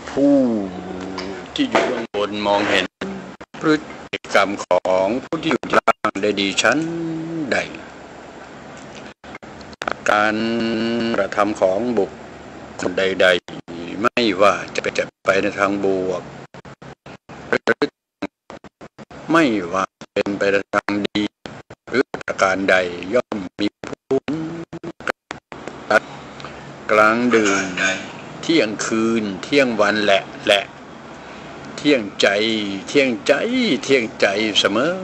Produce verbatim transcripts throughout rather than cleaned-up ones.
ผู้ที่อยู่เบื้องบนมองเห็นพฤติกรรมของผู้ที่อยู่ล่างได้ดีชั้นใดการกระทำของบุคคลใดๆไม่ว่าจะเป็นไปในทางบวกหรือไม่ว่าเป็นไปในทางดีหรือประการใดย่อมมีผลกลางดึกเที่ยงคืนเที่ยงวันแหละแหละเที่ยงใจเที่ยงใจเที่ยงใจเสมอ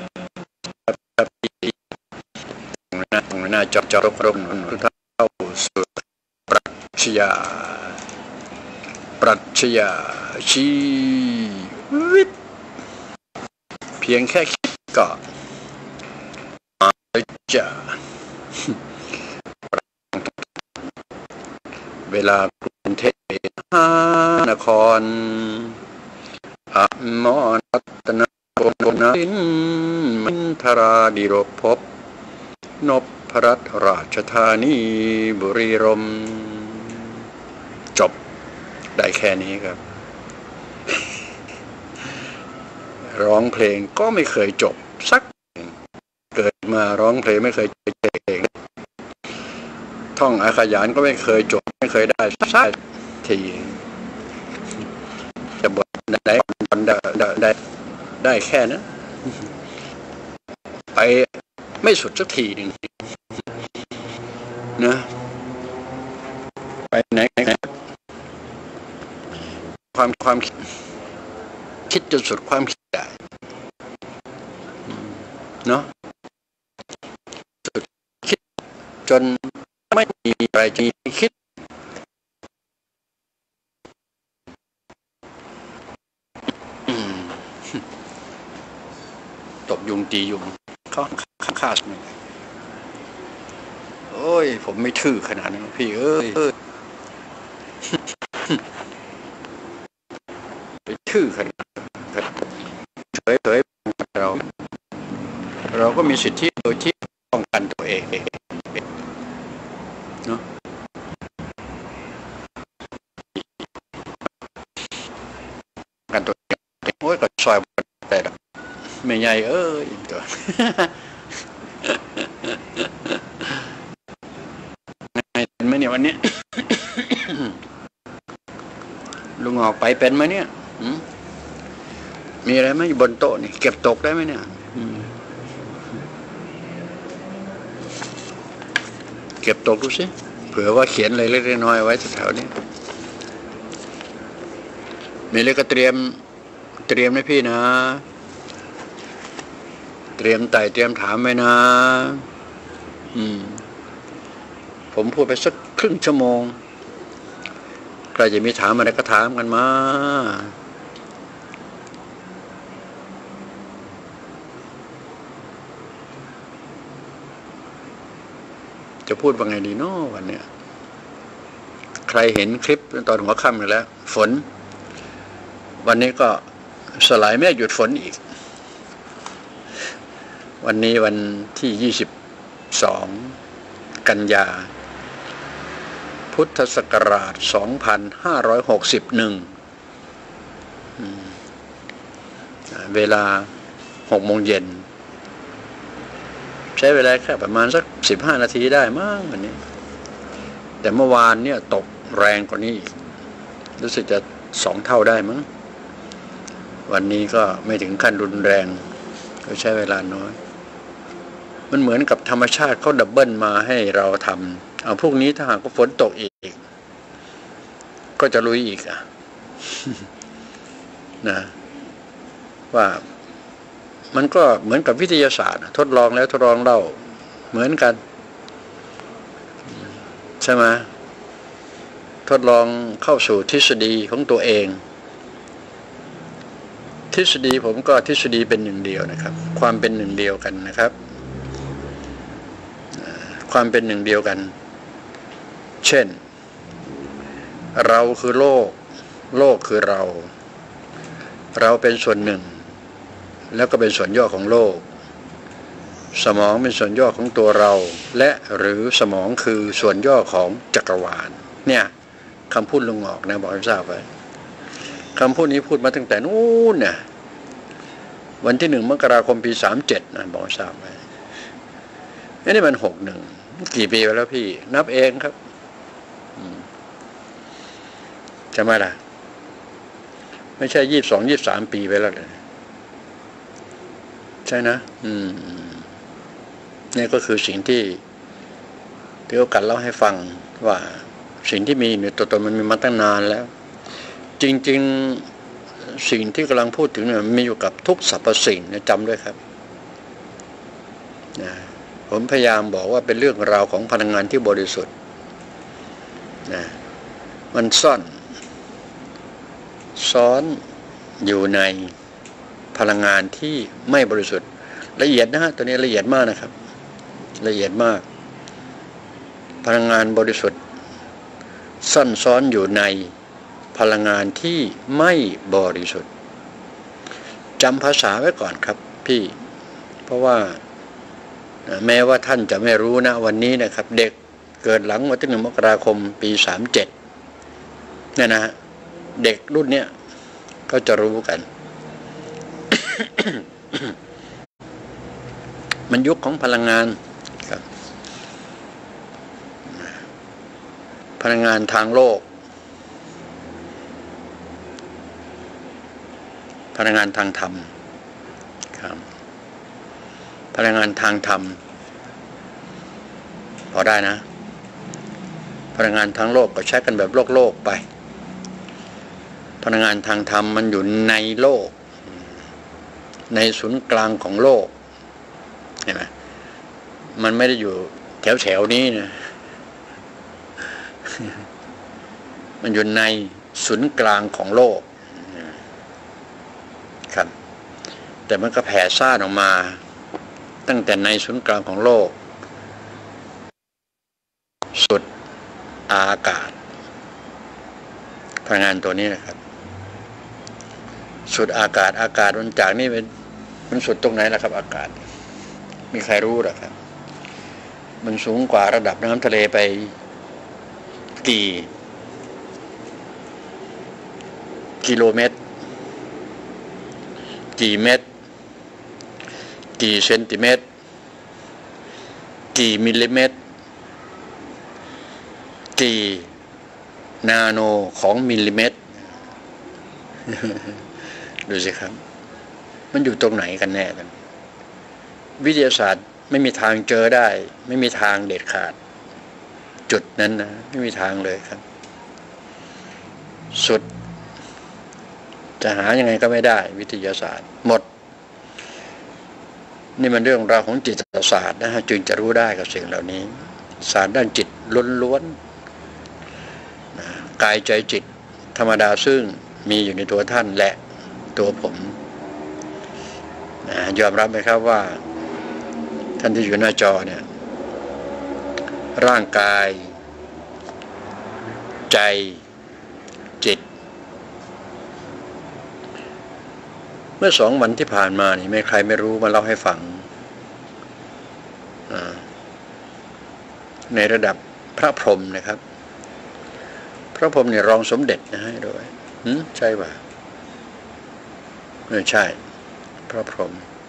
หน้าหน้าจอจอรบรบเข้าสู่ปรัชญาปรัชญาชีวิตเพียงแค่คิดก็มาจะเวลากรุงเทพมหานครอมรรัตนโกนาสินมินทราดิรภพนพรัตน์ราชธานีบุรีรัมย์จบได้แค่นี้ครับร้องเพลงก็ไม่เคยจบสักเกิดมาร้องเพลงไม่เคยจบเพลงท่องอาขยานก็ไม่เคยจบไม่เคยได้สักทีจะบทได้ได้ได้ได้แค่นั้นไปไม่สุดสักทีหนึ่งนะไปไหนไหนความความคิดคิดจนสุดความคิดได้เนาะสุดคิดจนไม่มีอะไรจะคิดตบยุงตียุงเขาข้างข้าสมัยโอ้ยผมไม่ทื่อขนาดนั้นพี่เอ้ยไปทื่อขนาดเฉยเฉยเราเราก็มีสิทธิโดยที่ป้องกันตัวเองเนาะกันตัวเองโอ้ยก็ซอยแต่ไม่ใหญ่เอ้ยตัวเป็นไหมเนี่ยวันนี้ ลุงออกไปเป็นไหมเนี่ยมีอะไรไหมบนโต๊ะนี่เก็บตกได้ไหมเนี่ยเก็บตกดูสิเผื่อว่าเขียนอะไรเล็กๆน้อยๆไว้แถวๆนี้มีอะไรก็เตรียมเตรียมให้พี่นะเตรียมไต่เตรียมถามไว้นะอืมผมพูดไปสักครึ่งชั่วโมงใครจะมีถามอะไรก็ถามกันมาจะพูดว่าไงดีเนาะวันเนี้ยใครเห็นคลิปตอนหัวค่ำกันแล้วฝนวันนี้ก็สลายเมฆหยุดฝนอีกวันนี้วันที่ยี่สิบสองกันยาพุทธศักราชสองพันห้าร้อยหกสิบเอ็ดเวลาหกโมงเย็นใช้เวลาแค่ประมาณสักสิบห้านาทีได้มั้งวันนี้แต่เมื่อวานเนี่ยตกแรงกว่านี้อีกรู้สึกจะสองเท่าได้มั้งวันนี้ก็ไม่ถึงขั้นรุนแรงก็ใช้เวลาน้อยมันเหมือนกับธรรมชาติเขาดับเบิลมาให้เราทำเอาพวกนี้ถ้าหากว่าฝนตกอีกก็จะลุยอีกอ่ะ นะว่ามันก็เหมือนกับวิทยาศาสตร์ทดลองแล้วทดลองเล่าเหมือนกันใช่ไหมทดลองเข้าสู่ทฤษฎีของตัวเองทฤษฎีผมก็ทฤษฎีเป็นหนึ่งเดียวนะครับความเป็นหนึ่งเดียวกันนะครับความเป็นหนึ่งเดียวกันเช่นเราคือโลกโลกคือเราเราเป็นส่วนหนึ่งแล้วก็เป็นส่วนย่อของโลกสมองเป็นส่วนย่อของตัวเราและหรือสมองคือส่วนย่อของจักรวาลเนี่ยคำพูดลุงออกนะบอกให้ทราบไว้คำพูดนี้พูดมาตั้งแต่นู้นเนี่ยวันที่หนึ่งมกราคมปีสามเจ็ดนะบอกทราบไหมนี่มันหกหนึ่งกี่ปีไปแล้วพี่นับเองครับใช่ไหมล่ะไม่ใช่ยี่สิบสองยี่สิบสามปีไปแล้วเลยใช่นะอืมนี่ก็คือสิ่งที่ที่โอกาสเล่าให้ฟังว่าสิ่งที่มีในตัวตนมันมีมาตั้งนานแล้วจริงๆสิ่งที่กำลังพูดถึงเนี่ยมีอยู่กับทุกสรรพสิ่งนะจำด้วยครับนะผมพยายามบอกว่าเป็นเรื่องราวของพลังงานที่บริสุทธิ์นะมันซ่อนซ้อนอยู่ในพลังงานที่ไม่บริสุทธิ์ละเอียดนะฮะตัวนี้ละเอียดมากนะครับละเอียดมากพลังงานบริสุทธิ์ซ่อนซ้อนอยู่ในพลังงานที่ไม่บริสุทธิ์จำภาษาไว้ก่อนครับพี่เพราะว่าแม้ว่าท่านจะไม่รู้นะวันนี้นะครับเด็กเกิดหลังวันที่หนึ่งมกราคมปีสามเจ็ดเนี่ยนะเด็กรุ่นเนี้ยก็จะรู้กัน มันยุคของพลังงานครับพลังงานทางโลกพลังงานทางธรรมครับพลังงานทางธรรมพอได้นะพลังงานทางโลกก็ใช้กันแบบโลกโลกไปพลังงานทางธรรมมันอยู่ในโลกในศูนย์กลางของโลกเห็นไหมมันไม่ได้อยู่แถวแถวนี้นะมันอยู่ในศูนย์กลางของโลกครับแต่มันก็แผ่ซ่านออกมาตั้งแต่ในศูนย์กลางของโลกสุดอากาศพลังงานตัวนี้นะครับสุดอากาศอากาศมันจากนี่เป็นมันสุดตรงไหนล่ะครับอากาศมีใครรู้หรอครับมันสูงกว่าระดับน้ำทะเลไปกี่กิโลเมตรกี่เมตรกี่เซนติเมตรกี่มิลลิเมตรกี่นาโนของมิลลิเมตรดูสิครับมันอยู่ตรงไหนกันแน่กันวิทยาศาสตร์ไม่มีทางเจอได้ไม่มีทางเด็ดขาดจุดนั้นนะไม่มีทางเลยครับสุดจะหายังไงก็ไม่ได้วิทยาศาสตร์หมดนี่มันเรื่องราวของจิตศาสตร์นะฮะจึงจะรู้ได้กับสิ่งเหล่านี้ศาสตร์ด้านจิตล้วนๆนะกายใจจิตธรรมดาซึ่งมีอยู่ในตัวท่านและตัวผมนะยอมรับไหมครับว่าท่านที่อยู่หน้าจอเนี่ยร่างกายใจจิตเมื่อสองวันที่ผ่านมานี่ไม่ใครไม่รู้มาเล่าให้ฟังในระดับพระพรหมนะครับพระพรหมเนี่ยรองสมเด็จนะให้ด้วยหืมใช่ป่ะไม่ใช่พระพรหม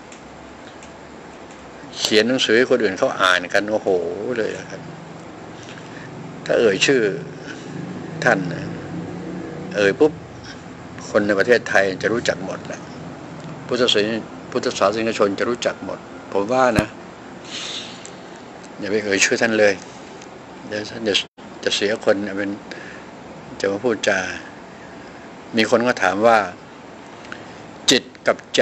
เขียนหนังสือให้คนอื่นเขาอ่านกันโอ้โหเลยนะครับถ้าเอ่ยชื่อท่านนะเอ่ยปุ๊บคนในประเทศไทยจะรู้จักหมดแหละพุทธศาสนิกพุทธศาสนิกชนจะรู้จักหมดผมว่านะอย่าไปเอ่ยชื่อท่านเลยเดี๋ยวท่านจะจะเสียคนเป็นจะมาพูดจามีคนก็ถามว่าจิตกับใจ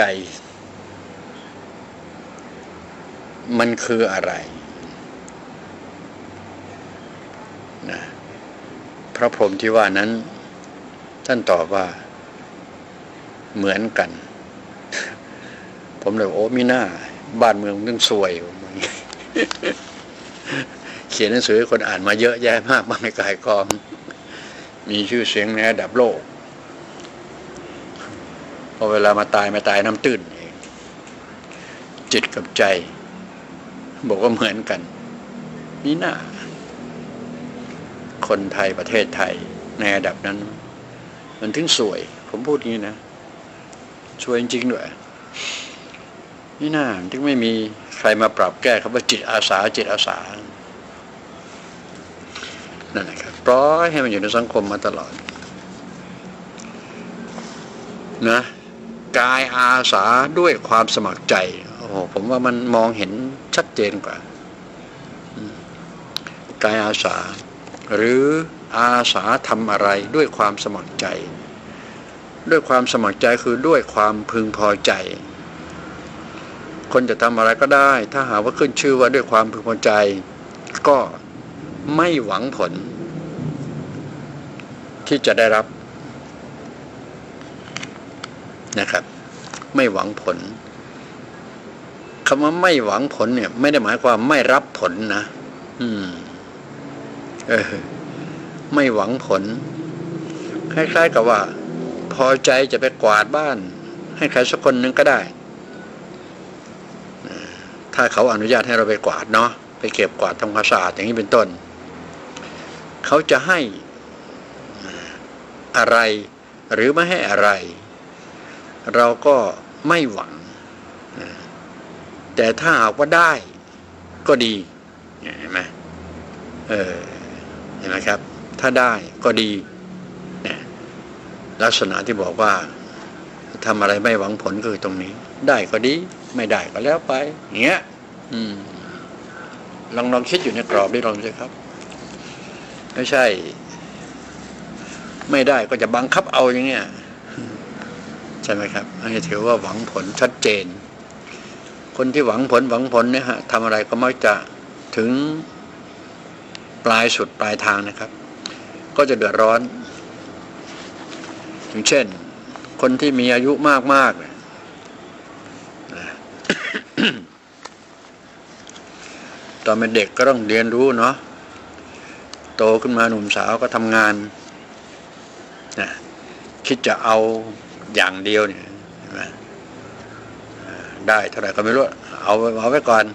มันคืออะไรนะพระพรหมที่ว่านั้นท่านตอบว่าเหมือนกันผมเลยโอ้มีหน้าบ้านเมืองต้องซวยเขียนหนังสือให้คนอ่านมาเยอะแยะมากมายกายกองมีชื่อเสียงในระดับโลกพอเวลามาตายมาตายน้ำตื้นเองจิตกับใจบอกว่าเหมือนกันมีหน้าคนไทยประเทศไทยในระดับนั้นมันถึงสวยเพผมพูดอย่างนี้นะช่วยจริงๆด้วยนี่น่าที่ไม่มีใครมาปรับแก้คำว่าจิตอาสาจิตอาสานั่นแหละครับปล่อยให้มันอยู่ในสังคมมาตลอดนะกายอาสาด้วยความสมัครใจโอ้โหผมว่ามันมองเห็นชัดเจนกว่ากายอาสาหรืออาสาทำอะไรด้วยความสมัครใจด้วยความสมัครใจคือด้วยความพึงพอใจคนจะทำอะไรก็ได้ถ้าหากว่าขึ้นชื่อว่าด้วยความพึงพอใจก็ไม่หวังผลที่จะได้รับนะครับไม่หวังผลคำว่าไม่หวังผลเนี่ยไม่ได้หมายความไม่รับผลนะอืมเออไม่หวังผลคล้ายๆกับว่าพอใจจะไปกวาดบ้านให้ใครสักคนหนึ่งก็ได้ถ้าเขาอนุญาตให้เราไปกวาดเนาะไปเก็บกวาดทำความสะอาดอย่างนี้เป็นต้นเขาจะให้อะไรหรือไม่ให้อะไรเราก็ไม่หวังแต่ถ้าหากว่าได้ก็ดีเห็นไหมเออเห็นไหมครับถ้าได้ก็ดีเนี่ยลักษณะที่บอกว่าทำอะไรไม่หวังผลคือตรงนี้ได้ก็ดีไม่ได้ก็แล้วไปอย่างเงี้ยอืมลองลองคิดอยู่ในกรอบนี้ลองสิครับไม่ใช่ไม่ได้ก็จะบังคับเอาอย่างเงี้ยใช่ไหมครับอันนี้ถือว่าหวังผลชัดเจนคนที่หวังผลหวังผลเนี่ยฮะทำอะไรก็มักจะถึงปลายสุดปลายทางนะครับก็จะเดือดร้อนอย่างเช่นคนที่มีอายุมากๆเนี่ยตอนเป็นเด็กก็ต้องเรียนรู้เนาะโตขึ้นมาหนุ่มสาวก็ทำงานนะคิดจะเอาอย่างเดียวเนี่ยได้เท่าไหร่ก็ไม่รู้เอาเอาไว้ก่อน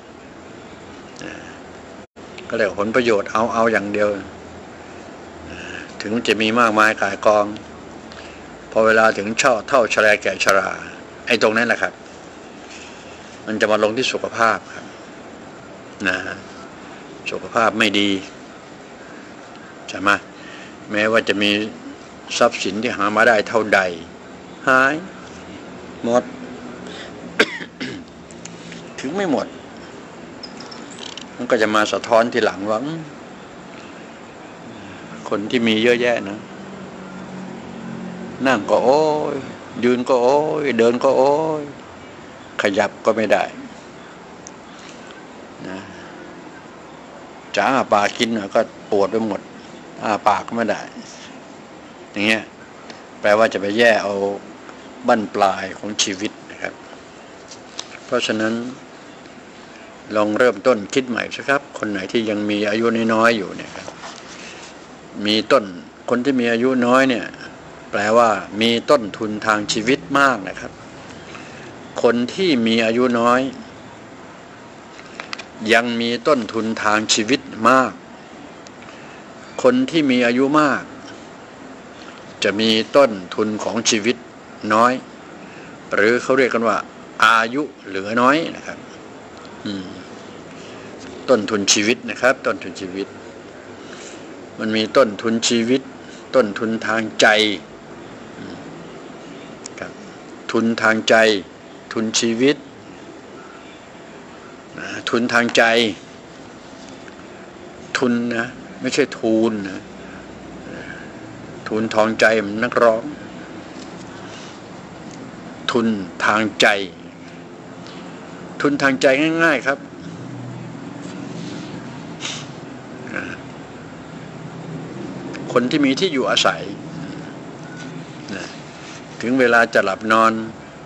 ก็เรียกผลประโยชน์เอาเอาอย่างเดียวถึงจะมีมากมายกายกองพอเวลาถึงเช่าเท่าชราแก่ชราไอ้ตรงนั้นแหละครับมันจะมาลงที่สุขภาพครับนะสุขภาพไม่ดีใช่ไหมแม้ว่าจะมีทรัพย์สินที่หามาได้เท่าใดหายหมด ถึงไม่หมดมันก็จะมาสะท้อนทีหลังว่าคนที่มีเยอะแยะนะนั่งก็โอ้ยยืนก็โอ้ยเดินก็โอ้ยขยับก็ไม่ได้นะจะอ้าปากกินก็ปวดไปหมดอ้าปากก็ไม่ได้อย่างเงี้ยแปลว่าจะไปแย่เอาบั้นปลายของชีวิตนะครับเพราะฉะนั้นลองเริ่มต้นคิดใหม่สิครับคนไหนที่ยังมีอายุน้อยๆอยู่เนี่ยครับมีต้นคนที่มีอายุน้อยเนี่ยแปลว่ามีต้นทุนทางชีวิตมากนะครับคนที่มีอายุน้อยยังมีต้นทุนทางชีวิตมากคนที่มีอายุมากจะมีต้นทุนของชีวิตน้อยหรือเขาเรียกกันว่าอายุเหลือน้อยนะครับต้นทุนชีวิตนะครับต้นทุนชีวิตมันมีต้นทุนชีวิตต้นทุนทางใจครับทุนทางใจทุนชีวิตทุนทางใจทุนนะไม่ใช่ทูนนะทุนทองใจมันนักร้องทุนทางใจทุนทางใจง่ายๆครับคนที่มีที่อยู่อาศัยถึงเวลาจะหลับนอน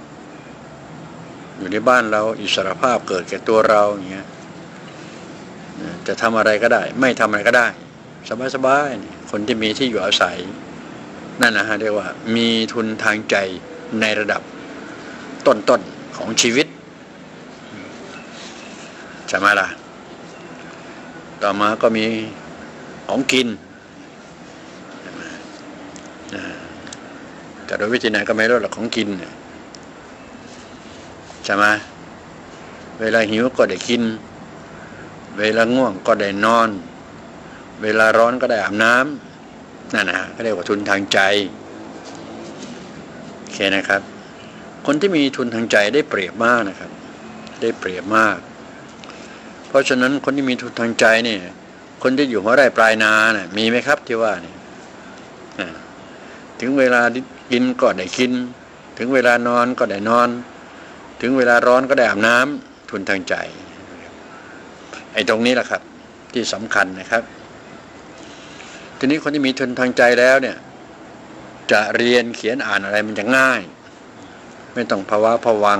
อยู่ในบ้านเราอิสรภาพเกิดแก่ตัวเราอย่างเงี้ยจะทำอะไรก็ได้ไม่ทำอะไรก็ได้สบายๆคนที่มีที่อยู่อาศัยนั่นนะฮะเรียกว่ามีทุนทางใจในระดับต้นๆของชีวิตใช่ไหมล่ะต่อมาก็มีของกินแต่แต่โดยวิธีไหนก็ไม่ลดหรอกของกินเนี่ยใช่ไหมเวลาหิวก็ได้กินเวลาง่วงก็ได้นอนเวลาร้อนก็ได้อาบน้ำนั่นนะก็เรียกว่าทุนทางใจโอเคนะครับคนที่มีทุนทางใจได้เปรียบมากนะครับได้เปรียบมากเพราะฉะนั้นคนที่มีทุนทางใจเนี่ยคนที่อยู่หัวไร่ปลายนาเนี่ยมีไหมครับที่ว่าเนี่ยถึงเวลากินก็ได้กินถึงเวลานอนก็ได้นอนถึงเวลาร้อนก็ได้อาบน้ำทุนทางใจไอ้ตรงนี้แหละครับที่สำคัญนะครับทีนี้คนที่มีทุนทางใจแล้วเนี่ยจะเรียนเขียนอ่านอะไรมันจะง่ายไม่ต้องภาวะผวัง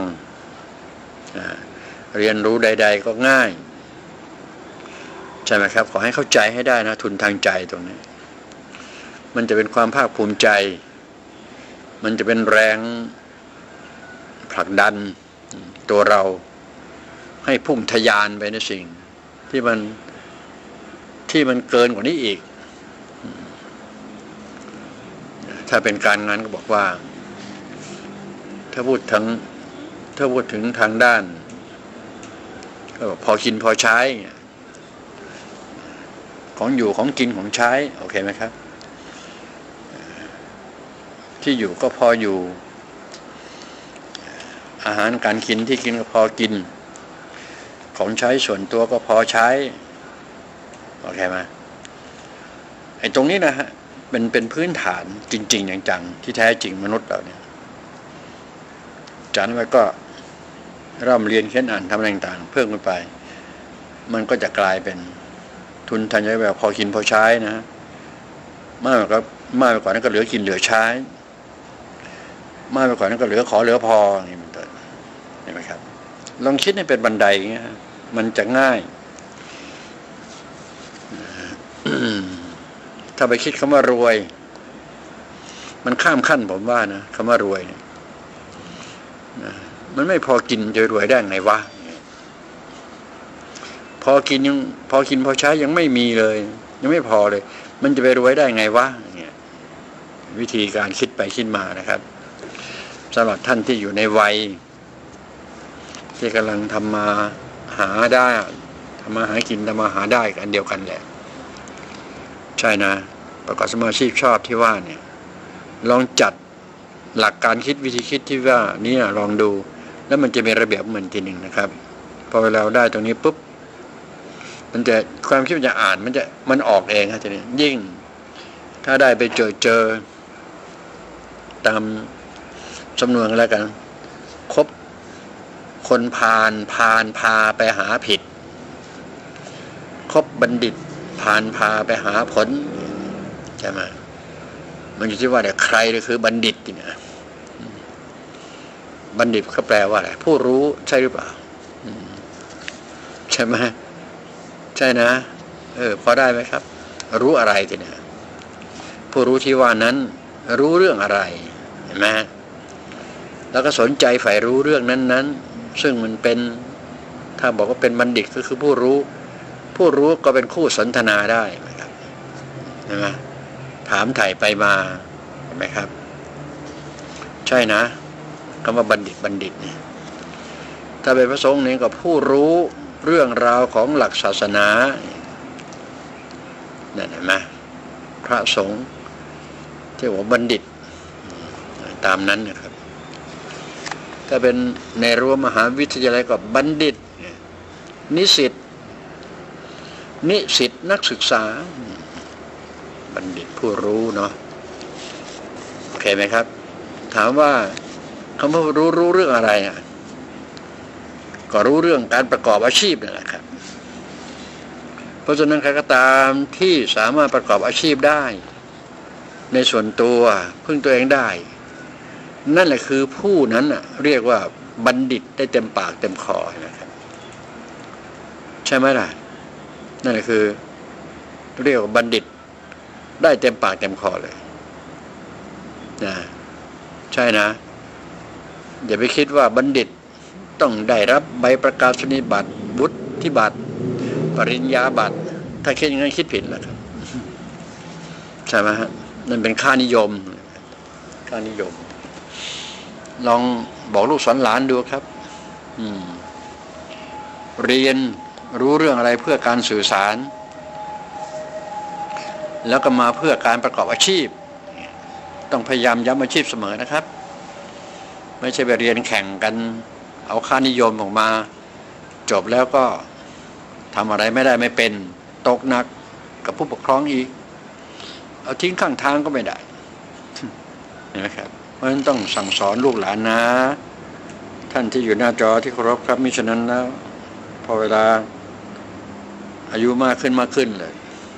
เรียนรู้ใดๆก็ง่ายใช่ไหมครับขอให้เข้าใจให้ได้นะทุนทางใจตรงนี้มันจะเป็นความภาคภูมิใจมันจะเป็นแรงผลักดันตัวเราให้พุ่งทะยานไปในสิ่งที่มันที่มันเกินกว่านี้อีกถ้าเป็นการงานก็บอกว่าถ้าพูดถึงถ้าพูดถึงทางด้านก็พอกินพอใช้ของอยู่ของกินของใช้โอเคไหมครับที่อยู่ก็พออยู่อาหารการกินที่กินก็พอกินของใช้ส่วนตัวก็พอใช้โอเคไหมไอ้ตรงนี้นะฮะเป็นเป็นพื้นฐานจริงๆอย่างจังที่แท้จริงมนุษย์เราเนี่ยจากนั้นก็เริ่มเรียนเขียนอ่านทำอะไรต่างๆเพิ่มขึ้นไปมันก็จะกลายเป็นทุนทางใจแบบพอกินพอใช้นะมากกว่ามากกว่านั้นก็เหลือกินเหลือใช้มากกว่านั้นก็เหลือขอเหลือพออย่างนี้เป็นต้นเห็นไหมครับลองคิดให้เป็นบันไดอย่างเงี้ยมันจะง่าย ถ้าไปคิดคำว่ารวยมันข้ามขั้นผมว่านะคำว่ารวยเนี่ยมันไม่พอกินจะรวยได้ไงวะพอกินยังพอกินพอใช้ยังไม่มีเลยยังไม่พอเลยมันจะไปรวยได้ไงวะเนี่ยวิธีการคิดไปคิดมานะครับสำหรับท่านที่อยู่ในวัยที่กำลังทำมาหาได้ทำมาหากินทำมาหาได้กันเดียวกันแหละใช่นะประกอบสมาชีพชอบที่ว่าเนี่ยลองจัดหลักการคิดวิธีคิดที่ว่านี่ลองดูแล้วมันจะมีระเบียบเหมือนทีหนึ่งนะครับพอเวลาได้ตรงนี้ปุ๊บมันจะความคิดมันจะอ่านมันจะมันออกเองครับทีนี้ยิ่งถ้าได้ไปเจอเจอตามจำนวนอะไรกันครบคนพาลพาลพาไปหาผิดครบบัณฑิตพาลพาไปหาผลใช่ไหมมันอยู่ที่ว่าเนี่ยใครคือบัณฑิตเนี่ยบัณฑิตก็แปลว่าอะไรผู้รู้ใช่หรือเปล่าใช่ไหมใช่นะเออพอได้ไหมครับรู้อะไรทีเนี่ยผู้รู้ที่ว่านั้นรู้เรื่องอะไรเห็นไหมแล้วก็สนใจใฝ่รู้เรื่องนั้นๆซึ่งมันเป็นถ้าบอกว่าเป็นบัณฑิตก็คือผู้รู้ผู้รู้ก็เป็นคู่สนทนาได้นะครับเห็นไหมถามไถ่ไปมาเห็นไหมครับใช่นะคำว่าบัณฑิตบัณฑิตเนี่ยถ้าเป็นพระสงฆ์นี่ก็ผู้รู้เรื่องราวของหลักศาสนานั่นเห็นไหมพระสงฆ์ที่ว่าบัณฑิตตามนั้นนะครับถ้าเป็นในรั้วมหาวิทยาลัยก็บัณฑิตนิสิตนิสิตนักศึกษาบัณฑิตผู้รู้เนาะโอเคไหมครับถามว่าคำว่ารู้รู้เรื่องอะไรอ่ะก็รู้เรื่องการประกอบอาชีพนั่นแหละครับเพราะฉะนั้นใครก็ตามที่สามารถประกอบอาชีพได้ในส่วนตัวพึ่งตัวเองได้นั่นแหละคือผู้นั้นอ่ะเรียกว่าบัณฑิตได้เต็มปากเต็มคอนะครับใช่ไหมล่ะนั่นแหละคือเรียกว่าบัณฑิตได้เต็มปากเต็มคอเลยนะใช่นะอย่าไปคิดว่าบัณฑิตต้องได้รับใบประกาศนียบัตรวุฒิบัตรปริญญาบัตรถ้าคิดอย่างนั้นคิดผิดแล้วครับใช่ไหมฮะนั่นเป็นค่านิยมค่านิยมลองบอกลูกสอนหลานดูครับอืมเรียนรู้เรื่องอะไรเพื่อการสื่อสารแล้วก็มาเพื่อการประกอบอาชีพต้องพยายามย้ำอาชีพเสมอนะครับไม่ใช่ไปเรียนแข่งกันเอาค่านิยมออกมาจบแล้วก็ทำอะไรไม่ได้ไม่เป็นตกหนักกับผู้ปกครองอีกเอาทิ้งข้างทางก็ไม่ได้เห็นไหมครับเพราะฉะนั้นต้องสั่งสอนลูกหลานนะท่านที่อยู่หน้าจอที่เคารพครับมิฉะนั้นแล้วพอเวลาอายุมากขึ้นมากขึ้นเลย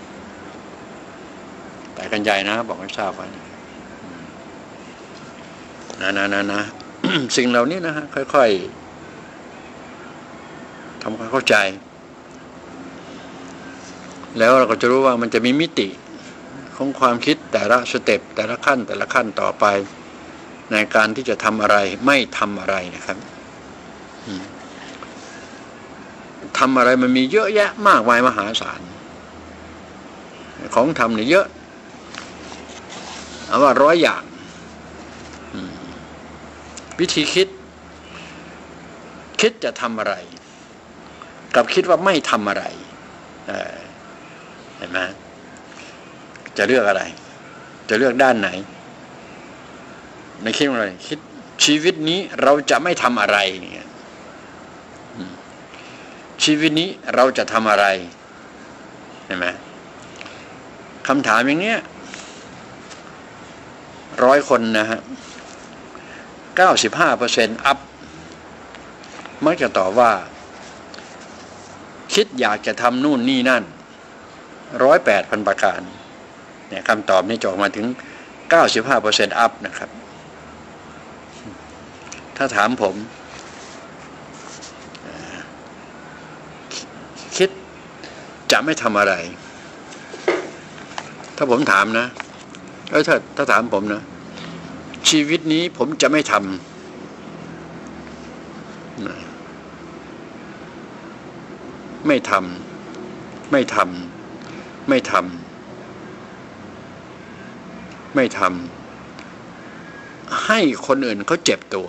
แต่กันใหญ่นะบอกให้ทราบไว้นะนะนะนะ สิ่งเหล่านี้นะฮะค่อยๆทำความเข้าใจแล้วเราก็จะรู้ว่ามันจะมีมิติของความคิดแต่ละสเต็ปแต่ละขั้นแต่ละขั้นต่อไปในการที่จะทำอะไรไม่ทำอะไรนะครับทำอะไรมันมีเยอะแยะมากมายมหาศาลของทำเนี่ยเยอะเอาว่าร้อยอย่างวิธีคิดคิดจะทำอะไรกับคิดว่าไม่ทำอะไรเห็นไหมจะเลือกอะไรจะเลือกด้านไหนในคิดอะไรคิดชีวิตนี้เราจะไม่ทำอะไรเนี่ยชีวิตนี้เราจะทำอะไรเห็นไหมคำถามอย่างเนี้ยร้อยคนนะฮะเก้าสิบห้าเปอร์เซ็นต์อัพมักจะตอบว่าคิดอยากจะทำนู่นนี่นั่นร้อยแปดพันประการเนี่ยคำตอบนี้จะออกมาถึงเก้าสิบห้าเปอร์เซ็นต์อัพนะครับถ้าถามผมคิดจะไม่ทำอะไรถ้าผมถามนะเอ้ยถ้าถ้าถามผมนะชีวิตนี้ผมจะไม่ทำไม่ทำไม่ทำไม่ทำไม่ทำให้คนอื่นเขาเจ็บตัว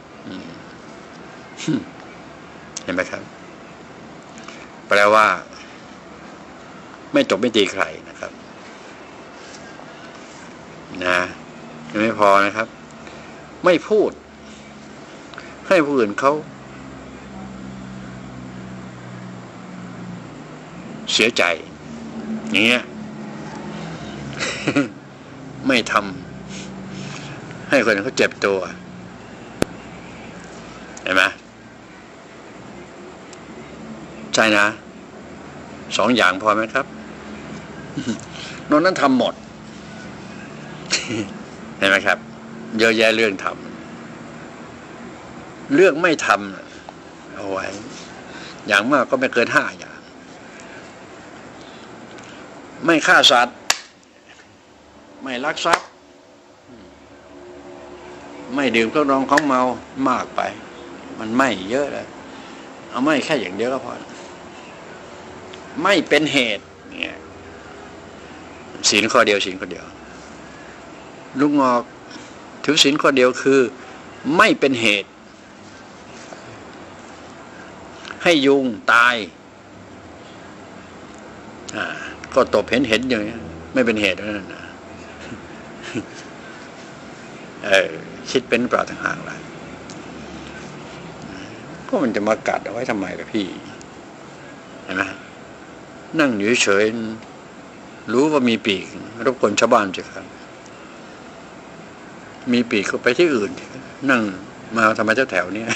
เห็นไหมครับแปลว่าไม่ตบไม่ตีใครนะครับนะยังไม่พอนะครับไม่พูดให้ผู้อื่นเขาเสียใจอย่างเงี้ย ไม่ทำให้คนอื่นเขาเจ็บตัวเห็นไหมใช่นะสองอย่างพอไหมครับ นอกนั้นทำหมด เห็นไหมครับเยอะแยะเรื่องทำเรื่องไม่ทำเอาไว้อย่างมากก็ไม่เกินห้าอย่างไม่ฆ่าสัตว์ไม่ลักทรัพย์ไม่ดื่มเครื่องดองของเมามากไปมันไม่เยอะเลยเอาไม่แค่อย่างเดียวก็พอไม่เป็นเหตุเนี่ยศีลข้อเดียวศีลข้อเดียวลุงงอกถือศีลข้อเดียวคือไม่เป็นเหตุให้ยุงตายอ่าก็ตบเห็นเห็นอย่างนี้ไม่เป็นเหตุนั่นนะเออคิดเป็นเปล่าต่างหากล่ะก็มันจะมากัดเอาไว้ทำไมล่ะพี่เห็นไหมนั่งอยู่เฉยรู้ว่ามีปีกรบกวนชาวบ้านสิครับมีปีกก็ไปที่อื่นนั่งมาทำไมแถวๆนี้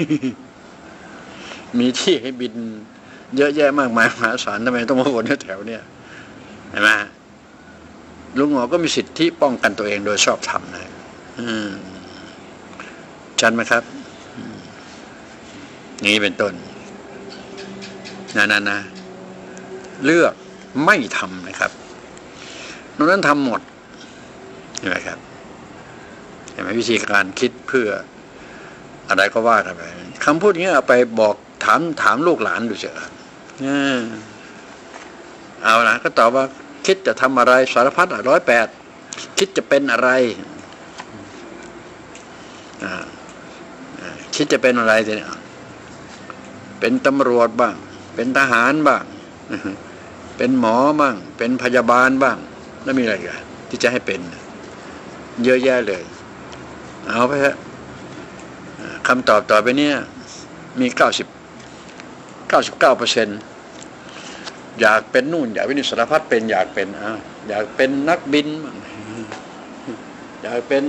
มีที่ให้บินเยอะแยะมากมายมหาศาลทำไมต้องมาวนแถวๆนี้เห็นไหมลุงหมอก็มีสิทธิป้องกันตัวเองโดยชอบธรรมนะชัดไหมครับนี้เป็นต้นนะนะนะเลือกไม่ทำนะครับนอกนั้นทำหมดเห็นไหมครับเห็นไหมวิธีการคิดเพื่ออะไรก็ว่ากันไปคำพูดนี้เอาไปบอกถามถามลูกหลานดูเถอะเอาละก็ตอบว่าคิดจะทำอะไรสารพัดร้อยแปดคิดจะเป็นอะไรคิดจะเป็นอะไรเนี่ยเป็นตำรวจบ้างเป็นทหารบ้างเป็นหมอบ้างเป็นพยาบาลบ้างแล้วมีอะไรกันที่จะให้เป็นเยอะแยะเลยเอาไปฮะคำตอบต่อไปเนี่ยมีเก้าสิบเก้าสิบเก้าเปอร์เซ็นต์อยากเป็นนู่นอยากเป็นสารพัดเป็นอยากเป็นอ่าอยากเป็นนักบินอยากเป็น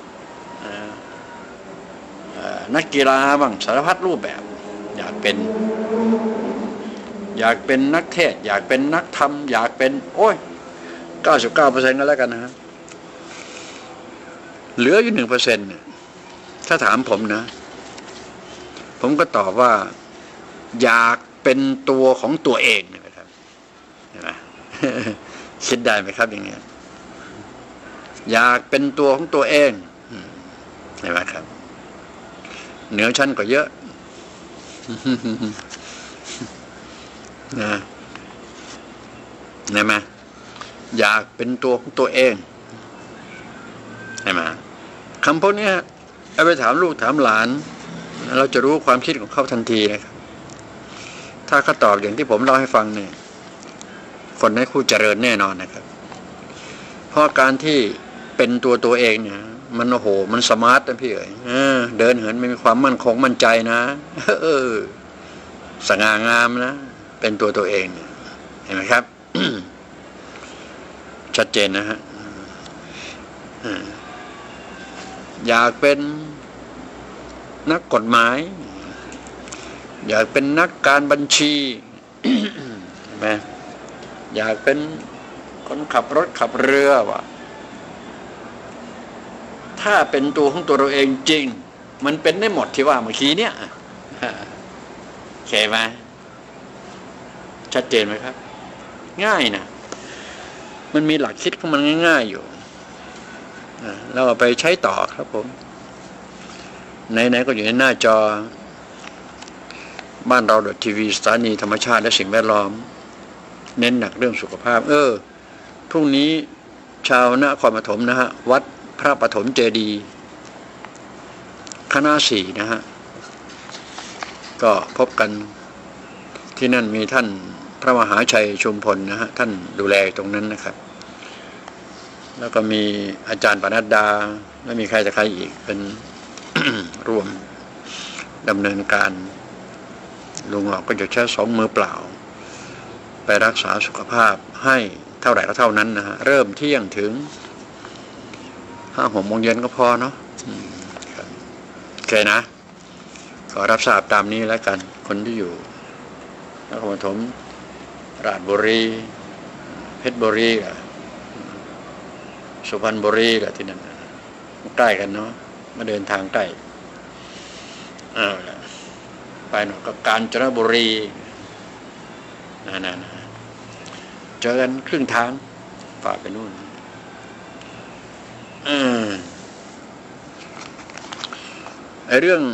นักกีฬาบ้างสารพัดรูปแบบอยากเป็นอยากเป็นนักเทศอยากเป็นนักธรรมอยากเป็นโอ้ยเก้าสิบเก้าเปอร์เซ็นต์ก็แล้วกันนะฮะเหลืออยู่หนึ่งเปอร์เซ็นต์ถ้าถามผมนะผมก็ตอบว่าอยากเป็นตัวของตัวเองนะครับเห็นไหมคิดได้ไหมครับอย่างเงี้ยอยากเป็นตัวของตัวเองเห็นไหมครับเหนือชั้นก็เยอะนะเห็นไหมอยากเป็นตัวของตัวเองเห็นไหมคำพวกนี้เอาไปถามลูกถามหลานเราจะรู้ความคิดของเขาทันทีนะครับถ้าเขาตอบอย่างที่ผมเล่าให้ฟังเนี่ยคนนั้นคู่เจริญแน่นอนนะครับเพราะการที่เป็นตัวตัวเองเนี่ยมันโอ้โหมันสมาร์ทนะพี่เอ๋ยเดินเหินไม่มีความมั่นคงมั่นใจนะเออสง่างามนะเป็นตัวตัวเองเห็นไหมครับ ชัดเจนนะฮะอยากเป็นนักกฎหมายอยากเป็นนักการบัญชีเห็นไหมอยากเป็นคนขับรถขับเรือวะถ้าเป็นตัวของตัวเราเองจริงมันเป็นได้หมดที่ว่าเมื่อกี้เนี่ยเข้าใจไหมชัดเจนไหมครับง่ายนะมันมีหลักคิดของมันง่ายๆอยู่เราเอาไปใช้ต่อครับผมไหนๆก็อยู่ในหน้าจอบ้านเราดอททีวีสถานีธรรมชาติและสิ่งแวดล้อมเน้นหนักเรื่องสุขภาพเออพรุ่งนี้ชาวนครปฐมนะฮะวัดพระปฐมเจดีย์คณะสี่นะฮะก็พบกันที่นั่นมีท่านพระมหาชัยชุมพลนะฮะท่านดูแลตรงนั้นนะครับแล้วก็มีอาจารย์ปนัดดาและมีใครจะใครอีกเป็น ร่วมดำเนินการลุงหลอกก็จะใช้สองมือเปล่าไปรักษาสุขภาพให้เท่าไหร่ก็เท่านั้นนะฮะเริ่มเที่ยงถึงห้าหกโมงเย็นก็พอเนาะโอเคนะขอรับทราบตามนี้แล้วกันคนที่อยู่นครปฐมราชบุรีเพชรบุรีกับสุพรรณบุรีกับที่นั่นใกล้กันเนาะมาเดินทางใกล้อ้าวไปหน่อยก็กาญจนบุรีนั่นๆเจอกันครึ่งทางฝ่าไปนู่นอืมไอ้เรื่อง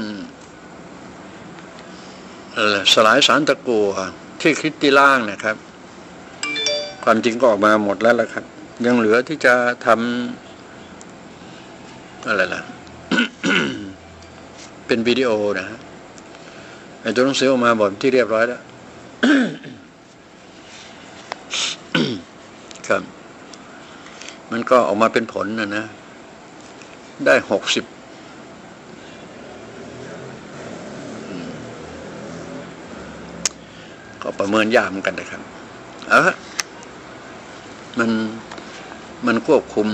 สลายสารตะกั่วที่คริสติล่างนะครับความจริงก็ออกมาหมดแล้วล่ะครับยังเหลือที่จะทำอะไรล่ะ เป็นวิดีโอนะฮะไอ้ตัวหนังสือออกมาหมดที่เรียบร้อยแล้ว ครับมันก็ออกมาเป็นผลนะนะได้หกสิบก็ประเมินยากเหมือนกันนะครับเออมันมันควบคุม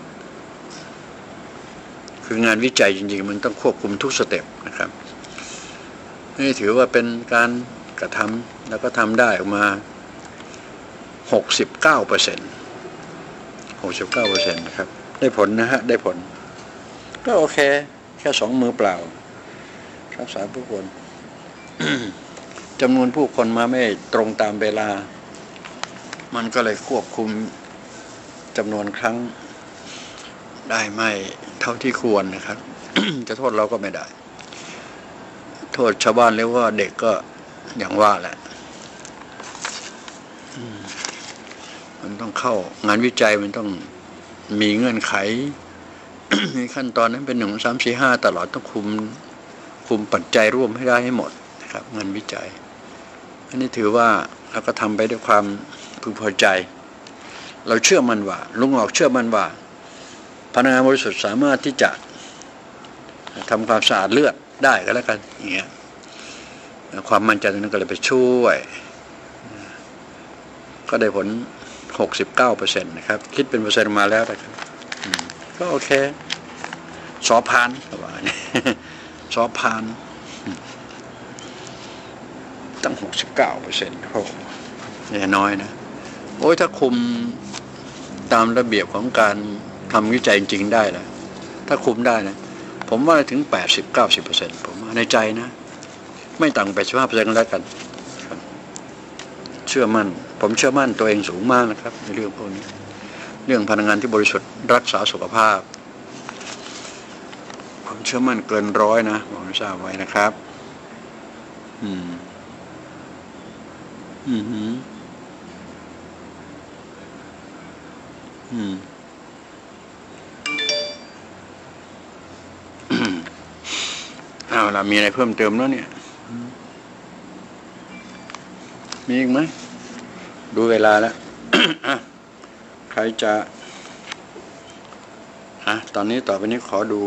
คืองานวิจัยจริงๆมันต้องควบคุมทุกสเต็ปนะครับนี่ถือว่าเป็นการกระทำแล้วก็ทำได้ออกมาหกสิบเก้าเปอร์เซ็นต์หกสิบเก้าเปอร์เซ็นต์นะครับได้ผลนะฮะได้ผลก็โอเคแค่สองมือเปล่ารักษาผู้คน จำนวนผู้คนมาไม่ตรงตามเวลามันก็เลยควบคุมจำนวนครั้งได้ไม่เท่าที่ควรนะครับ จะโทษเราก็ไม่ได้โทษชาวบ้านเรียกว่าเด็กก็อย่างว่าแหละมันต้องเข้างานวิจัยมันต้องมีเงื่อนไขมีขั้นตอนนั้นเป็นหนึ่งสามสี่ห้าตลอดต้องคุมคุมปัจจัยร่วมให้ได้ให้หมดนะครับเงินวิจัยอันนี้ถือว่าเราก็ทำไปด้วยความพึงพอใจเราเชื่อมั่นว่าลุงออกเชื่อมั่นว่าพนักงานบริสุทธิ์สามารถที่จะทำความสะอาดเลือดได้ก็แล้วกันอย่างเงี้ยความมั่นใจตรงนั้นก็เลยไปช่วยก็ได้ผล หกสิบเก้าเปอร์เซ็นต์ นะครับคิดเป็นเปอร์เซ็นต์มาแล้วนะครับก็โอเคสอบผ่านประมาณนี้สอบผ่านตั้ง หกสิบเก้าเปอร์เซ็นต์ โอ้ยน้อยนะโอ้ยถ้าคุมตามระเบียบของการทำวิจัยจริงๆได้แล้วถ้าคุมได้นะผมว่าถึง แปดสิบถึงเก้าสิบเปอร์เซ็นต์ ผมว่าในใจนะไม่ต่ำแปดสิบห้าเปอร์เซ็นต์แล้วกันเชื่อมั่นผมเชื่อมั่นตัวเองสูงมากนะครับในเรื่องพวกนี้เรื่องพนักงานที่บริสุทธิ์รักษาสุขภาพผมเชื่อมั่นเกินร้อยนะผมทราบไว้นะครับอืมอืมอืมเอาล่ะมีอะไรเพิ่มเติมแล้วเนี่ยมีอีกไหมดูเวลาแล้ว ใครจะอ่ะตอนนี้ต่อไปนี้ขอดู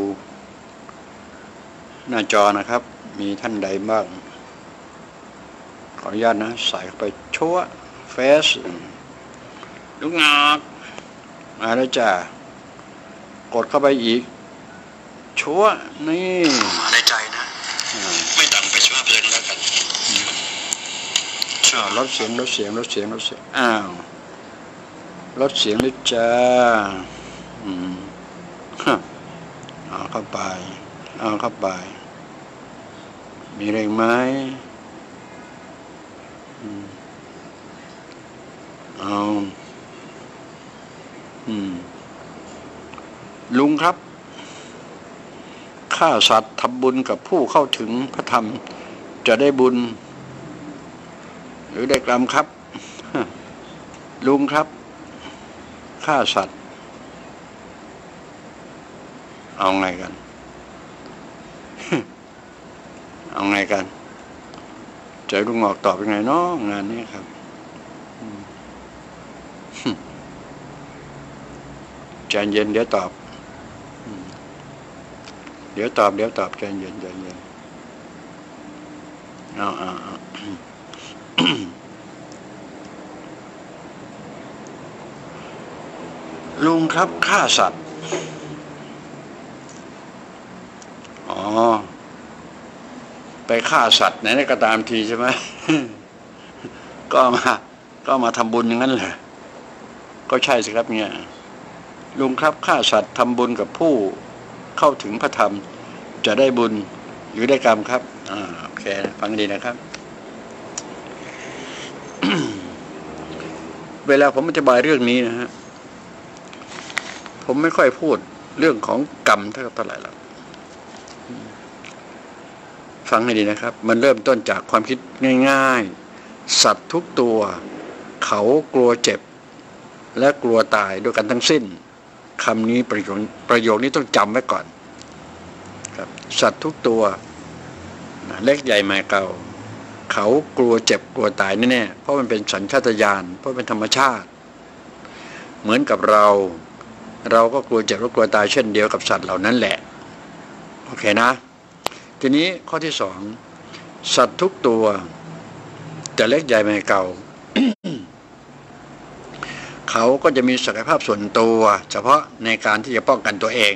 หน้าจอนะครับมีท่านใดบ้างขออนุญาตนะใส่เข้าไปชั่วเฟสลูกงอกมาแล้วจ้ะกดเข้าไปอีกชั่วนี่มาในใจนะไม่ต่ำไปชั่วเพื่อนแล้วกันลดเสียงลดเสียงลดเสียงลดเสียงอ้าวลดเสียงเลยจ้าอืมเอาเข้าไปเอาเข้าไปมีอะไรไหมเอาอืมลุงครับฆ่าสัตว์ทำบุญกับผู้เข้าถึงพระธรรมจะได้บุญหรือได้กรรมครับลุงครับฆ่าสัตว์เอาไงกันเอาไงกันใจลุงออกตอบยังไงเนาะงานนี้ครับใจเย็นเดี๋ยวตอบเดี๋ยวตอบเดี๋ยวตอบใจเย็นใจเย็นเอาเอาเอาลุงครับฆ่าสัตว์อ๋อไปฆ่าสัตว์ไหนก็ตามทีใช่ไหม ก็มาก็มาทำบุญอย่างนั้นแหละก็ใช่สิครับเนี่ยลุงครับฆ่าสัตว์ทำบุญกับผู้เข้าถึงพระธรรมจะได้บุญหรือได้กรรมครับอ่าโอเคฟังดีนะครับ เวลาผมอธิบายเรื่องนี้นะฮะผมไม่ค่อยพูดเรื่องของกรรมเท่าไหร่หรอกฟังให้ดีนะครับมันเริ่มต้นจากความคิดง่ายๆสัตว์ทุกตัวเขากลัวเจ็บและกลัวตายด้วยกันทั้งสิ้นคำนี้ประโยคประโยคนี้ต้องจำไว้ก่อนครับสัตว์ทุกตัวเล็กใหญ่ใหม่เก่าเขากลัวเจ็บกลัวตายแน่ๆเพราะมันเป็นสัญชาตญาณเพราะเป็นธรรมชาติเหมือนกับเราเราก็กลัวเจ็บและกลัวตายเช่นเดียวกับสัตว์เหล่านั้นแหละโอเคนะทีนี้ข้อที่สองสัตว์ทุกตัวจะเล็กใหญ่ใหม่เก่า เขาก็จะมีศักยภาพส่วนตัวเฉพาะในการที่จะป้องกันตัวเอง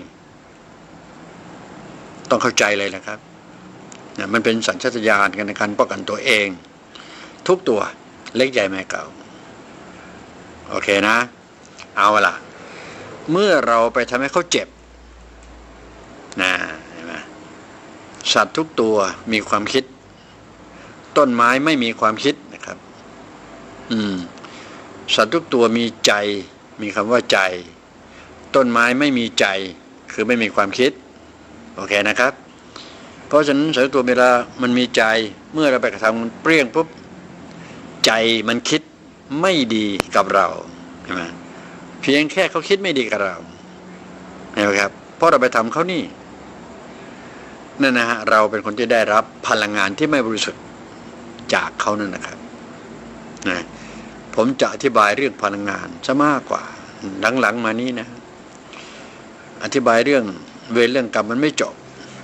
ต้องเข้าใจเลยนะครับเนี่ยมันเป็นสัญชาตญาณกันในการป้องกันตัวเองทุกตัวเล็กใหญ่ใหม่เก่าโอเคนะเอาล่ะเมื่อเราไปทำให้เขาเจ็บนะเห็นไหมสัตว์ทุกตัวมีความคิดต้นไม้ไม่มีความคิดนะครับอืมสัตว์ทุกตัวมีใจมีคำว่าใจต้นไม้ไม่มีใจคือไม่มีความคิดโอเคนะครับเพราะฉะนั้นสัตว์ตัวเวลามันมีใจเมื่อเราไปกระทำมันเปรี้ยงปุ๊บใจมันคิดไม่ดีกับเราใช่ไหมเพียงแค่เขาคิดไม่ดีกับเราเห็นไหมครับเพราะเราไปทำเขานี่นั่นนะฮะเราเป็นคนที่ได้รับพลังงานที่ไม่บริสุทธิ์จากเขานั่นนะครับนะผมจะอธิบายเรื่องพลังงานซะมากกว่าหลังๆมานี้นะอธิบายเรื่องเวรเรื่องกรรมมันไม่จบ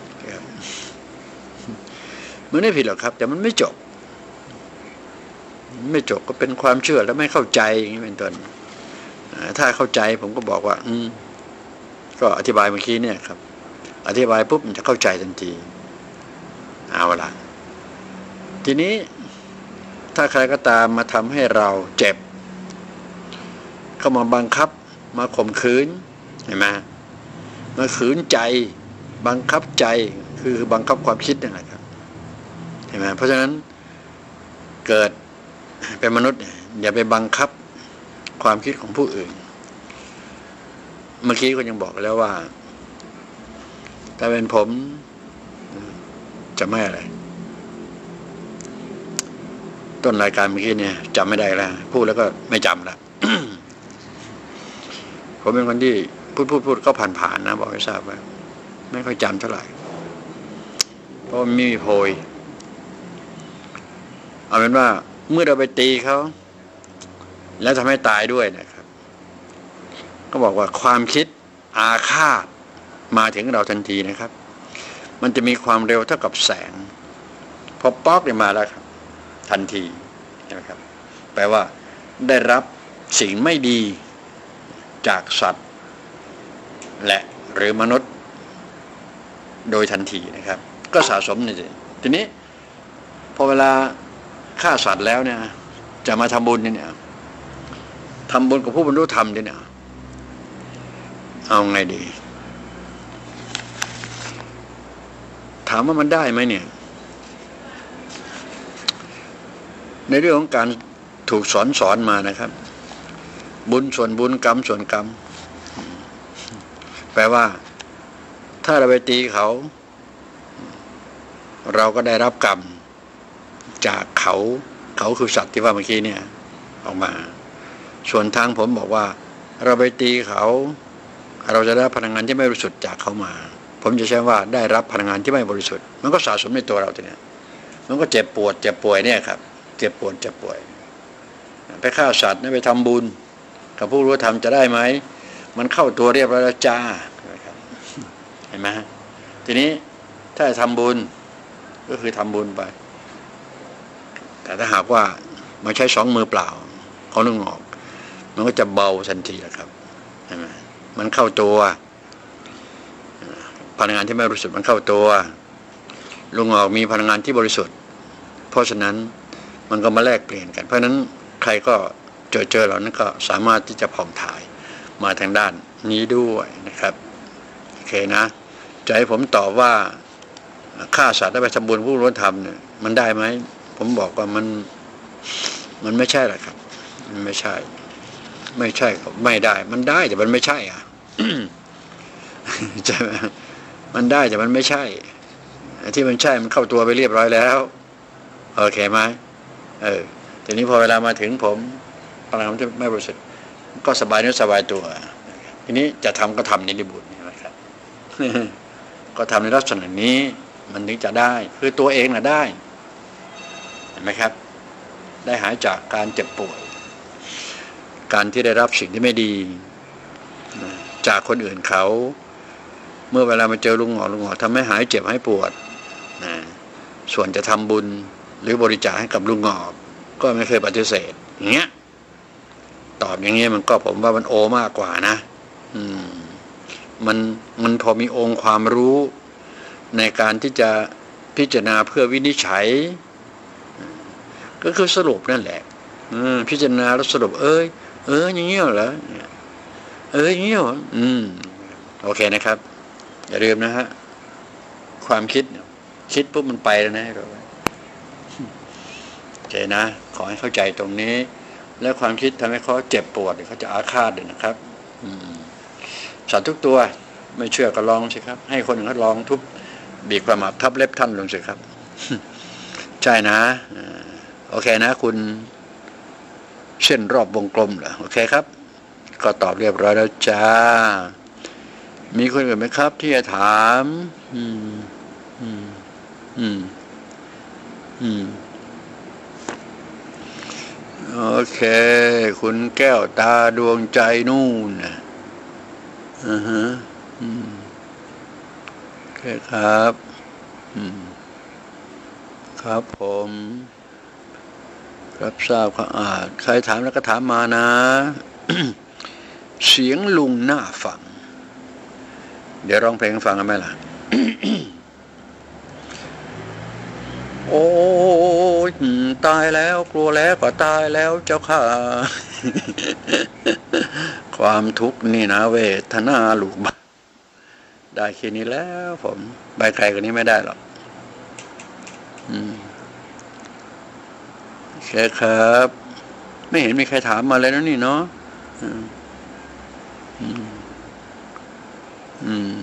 มันไม่ผิดหรอกครับแต่มันไม่จบไม่จบก็เป็นความเชื่อแล้วไม่เข้าใจอย่างนี้เป็นต้นถ้าเข้าใจผมก็บอกว่าอืมก็อธิบายเมื่อกี้เนี่ยครับอธิบายปุ๊บมันจะเข้าใจทันทีเอาละทีนี้ถ้าใครก็ตามมาทำให้เราเจ็บเข้ามาบังคับมาข่มขืนเห็นไหมมาขืนใจบังคับใจคือบังคับความคิดนั่นแหละครับเห็นไหมเพราะฉะนั้นเกิดเป็นมนุษย์อย่าไปบังคับความคิดของผู้อื่นเมื่อกี้ก็ยังบอกแล้วว่าถ้าเป็นผมจะไม่อะไรต้นรายการเมื่อกี้เนี่ยจำไม่ได้แล้วพูดแล้วก็ไม่จำละ ผมเป็นคนที่พูดพูดพูดก็ผ่านผ่านนะบอกให้ทราบว่าไม่ค่อยจำเท่าไหร่เพราะมันไม่มีโพยเอาเป็นว่าเมื่อเราไปตีเขาแล้วทำให้ตายด้วยนะครับก็บอกว่าความคิดอาฆาตมาถึงเราทันทีนะครับมันจะมีความเร็วเท่ากับแสงพอป๊อกเนี่ยมาแล้วครับทันทีนะครับแปลว่าได้รับสิ่งไม่ดีจากสัตว์และหรือมนุษย์โดยทันทีนะครับก็สะสมนี่สิทีนี้พอเวลาฆ่าสัตว์แล้วเนี่ยจะมาทำบุญเนี่ยทำบุญกับผู้บรรลุธรรมเนี่ยเอาไงดีถามว่ามันได้ไหมเนี่ยในเรื่องของการถูกสอนสอนมานะครับบุญส่วนบุญกรรมส่วนกรรมแปลว่าถ้าเราไปตีเขาเราก็ได้รับกรรมจากเขาเขาคือสัตว์ที่ว่าเมื่อกี้เนี่ยออกมาส่วนทางผมบอกว่าเราไปตีเขาเราจะได้พลังงานที่ไม่บริสุทธิ์จากเขามาผมจะใช้ว่าได้รับพลังงานที่ไม่บริสุทธิ์มันก็สะสมในตัวเราทีเนี้ยมันก็เจ็บปวดเจ็บป่วยเนี่ยครับเจ็บปวดเจ็บป่วยไปฆ่าสัตว์ไปทำบุญกับผู้รู้ธรรมจะได้ไหมมันเข้าตัวเรียบร้อยแล้วจ้าเห็นไหมทีนี้ถ้าทำบุญก็คือทำบุญไปแต่ถ้าหากว่ามาใช้สองมือเปล่าเขานึ่งออกมันก็จะเบาทันทีนะครับเห็นไหมมันเข้าตัวพลังงานที่ไม่บริสุทธิ์มันเข้าตัวลุงออกมีพลังงานที่บริสุทธิ์เพราะฉะนั้นมันก็มาแลกเปลี่ยนกันเพราะฉะนั้นใครก็เจอเจอเรานั้นก็สามารถที่จะผ่องถ่ายมาทางด้านนี้ด้วยนะครับโอเคนะจะให้ผมตอบว่าฆ่าสัตว์ได้ไปทำบุญผู้รู้ธรรมเนี่ยมันได้ไหมผมบอกว่ามันมันไม่ใช่หรอกครับมันไม่ใช่ไม่ใช่ครับไม่ได้มันได้แต่มันไม่ใช่อ่ะ ใช่ไหมมันได้แต่มันไม่ใช่ที่มันใช่มันเข้าตัวไปเรียบร้อยแล้วโอเคไหมเออทีนี้พอเวลามาถึงผมพลังงานที่ไม่บริสุทธิ์ก็สบายเนื้อสบายตัวทีนี้จะทำก็ทำในริบุญนะครับ ก็ทำในลักษณะนี้มันถึงจะได้คือตัวเองน่ะได้เห็นไหมครับได้หายจากการเจ็บป่วยการที่ได้รับสิ่งที่ไม่ดีจากคนอื่นเขาเมื่อเวลามาเจอลุงหงอลุงหงอทำให้หายเจ็บหายปวดนะส่วนจะทำบุญหรือบริจาคให้กับลุงหงอก็ไม่เคยปฏิเสธอย่างเงี้ยตอบอย่างเงี้ยมันก็ผมว่ามันโอมากกว่านะอืมมันมันพอมีองค์ความรู้ในการที่จะพิจารณาเพื่อวินิจฉัยก็คือสรุปนั่นแหละพิจารณาแล้วสรุปเอ้ยเอออย่างเงี้ยเหรอเอออย่างเงี้ยเหรออืมโอเคนะครับอย่าลืมนะฮะความคิดคิดปุ๊บมันไปแล้วนะเราโอเคนะขอให้เข้าใจตรงนี้และความคิดทำให้เขาเจ็บปวดเขาจะอาฆาตเลยนะครับอืมสัตว์ทุกตัวไม่เชื่อก็ลองสิครับให้คนอื่นเขาลองทุบบีบกระหม่อมทับเล็บท่านลงสิครับใช่นะโอเคนะคุณเส้นรอบวงกลมเหรอโอเคครับก็ตอบเรียบร้อยแล้วจ้ามีคนอื่นไหมครับที่จะถามอืมอืมอืมอืมโอเคคุณแก้วตาดวงใจนู่นนะอือฮะอืมโอเคครับอืมครับผมรับทราบครับอ่าใครถามแล้วก็ถามมานะ เสียงลุงน่าฟังเดี๋ยวร้องเพลงฟังกันไหมล่ะ โอ้ยตายแล้วกลัวแล้วก็ตายแล้วเจ้าค่ะ ความทุกข์นี่นะเวทนาลูกบ้าได้แค่นี้แล้วผมใบใครกว่านี้ไม่ได้หรอกอืมโอเคครับ ไม่เห็นมีใครถามมาเลยนะนี่เนาะอืมอืมอืม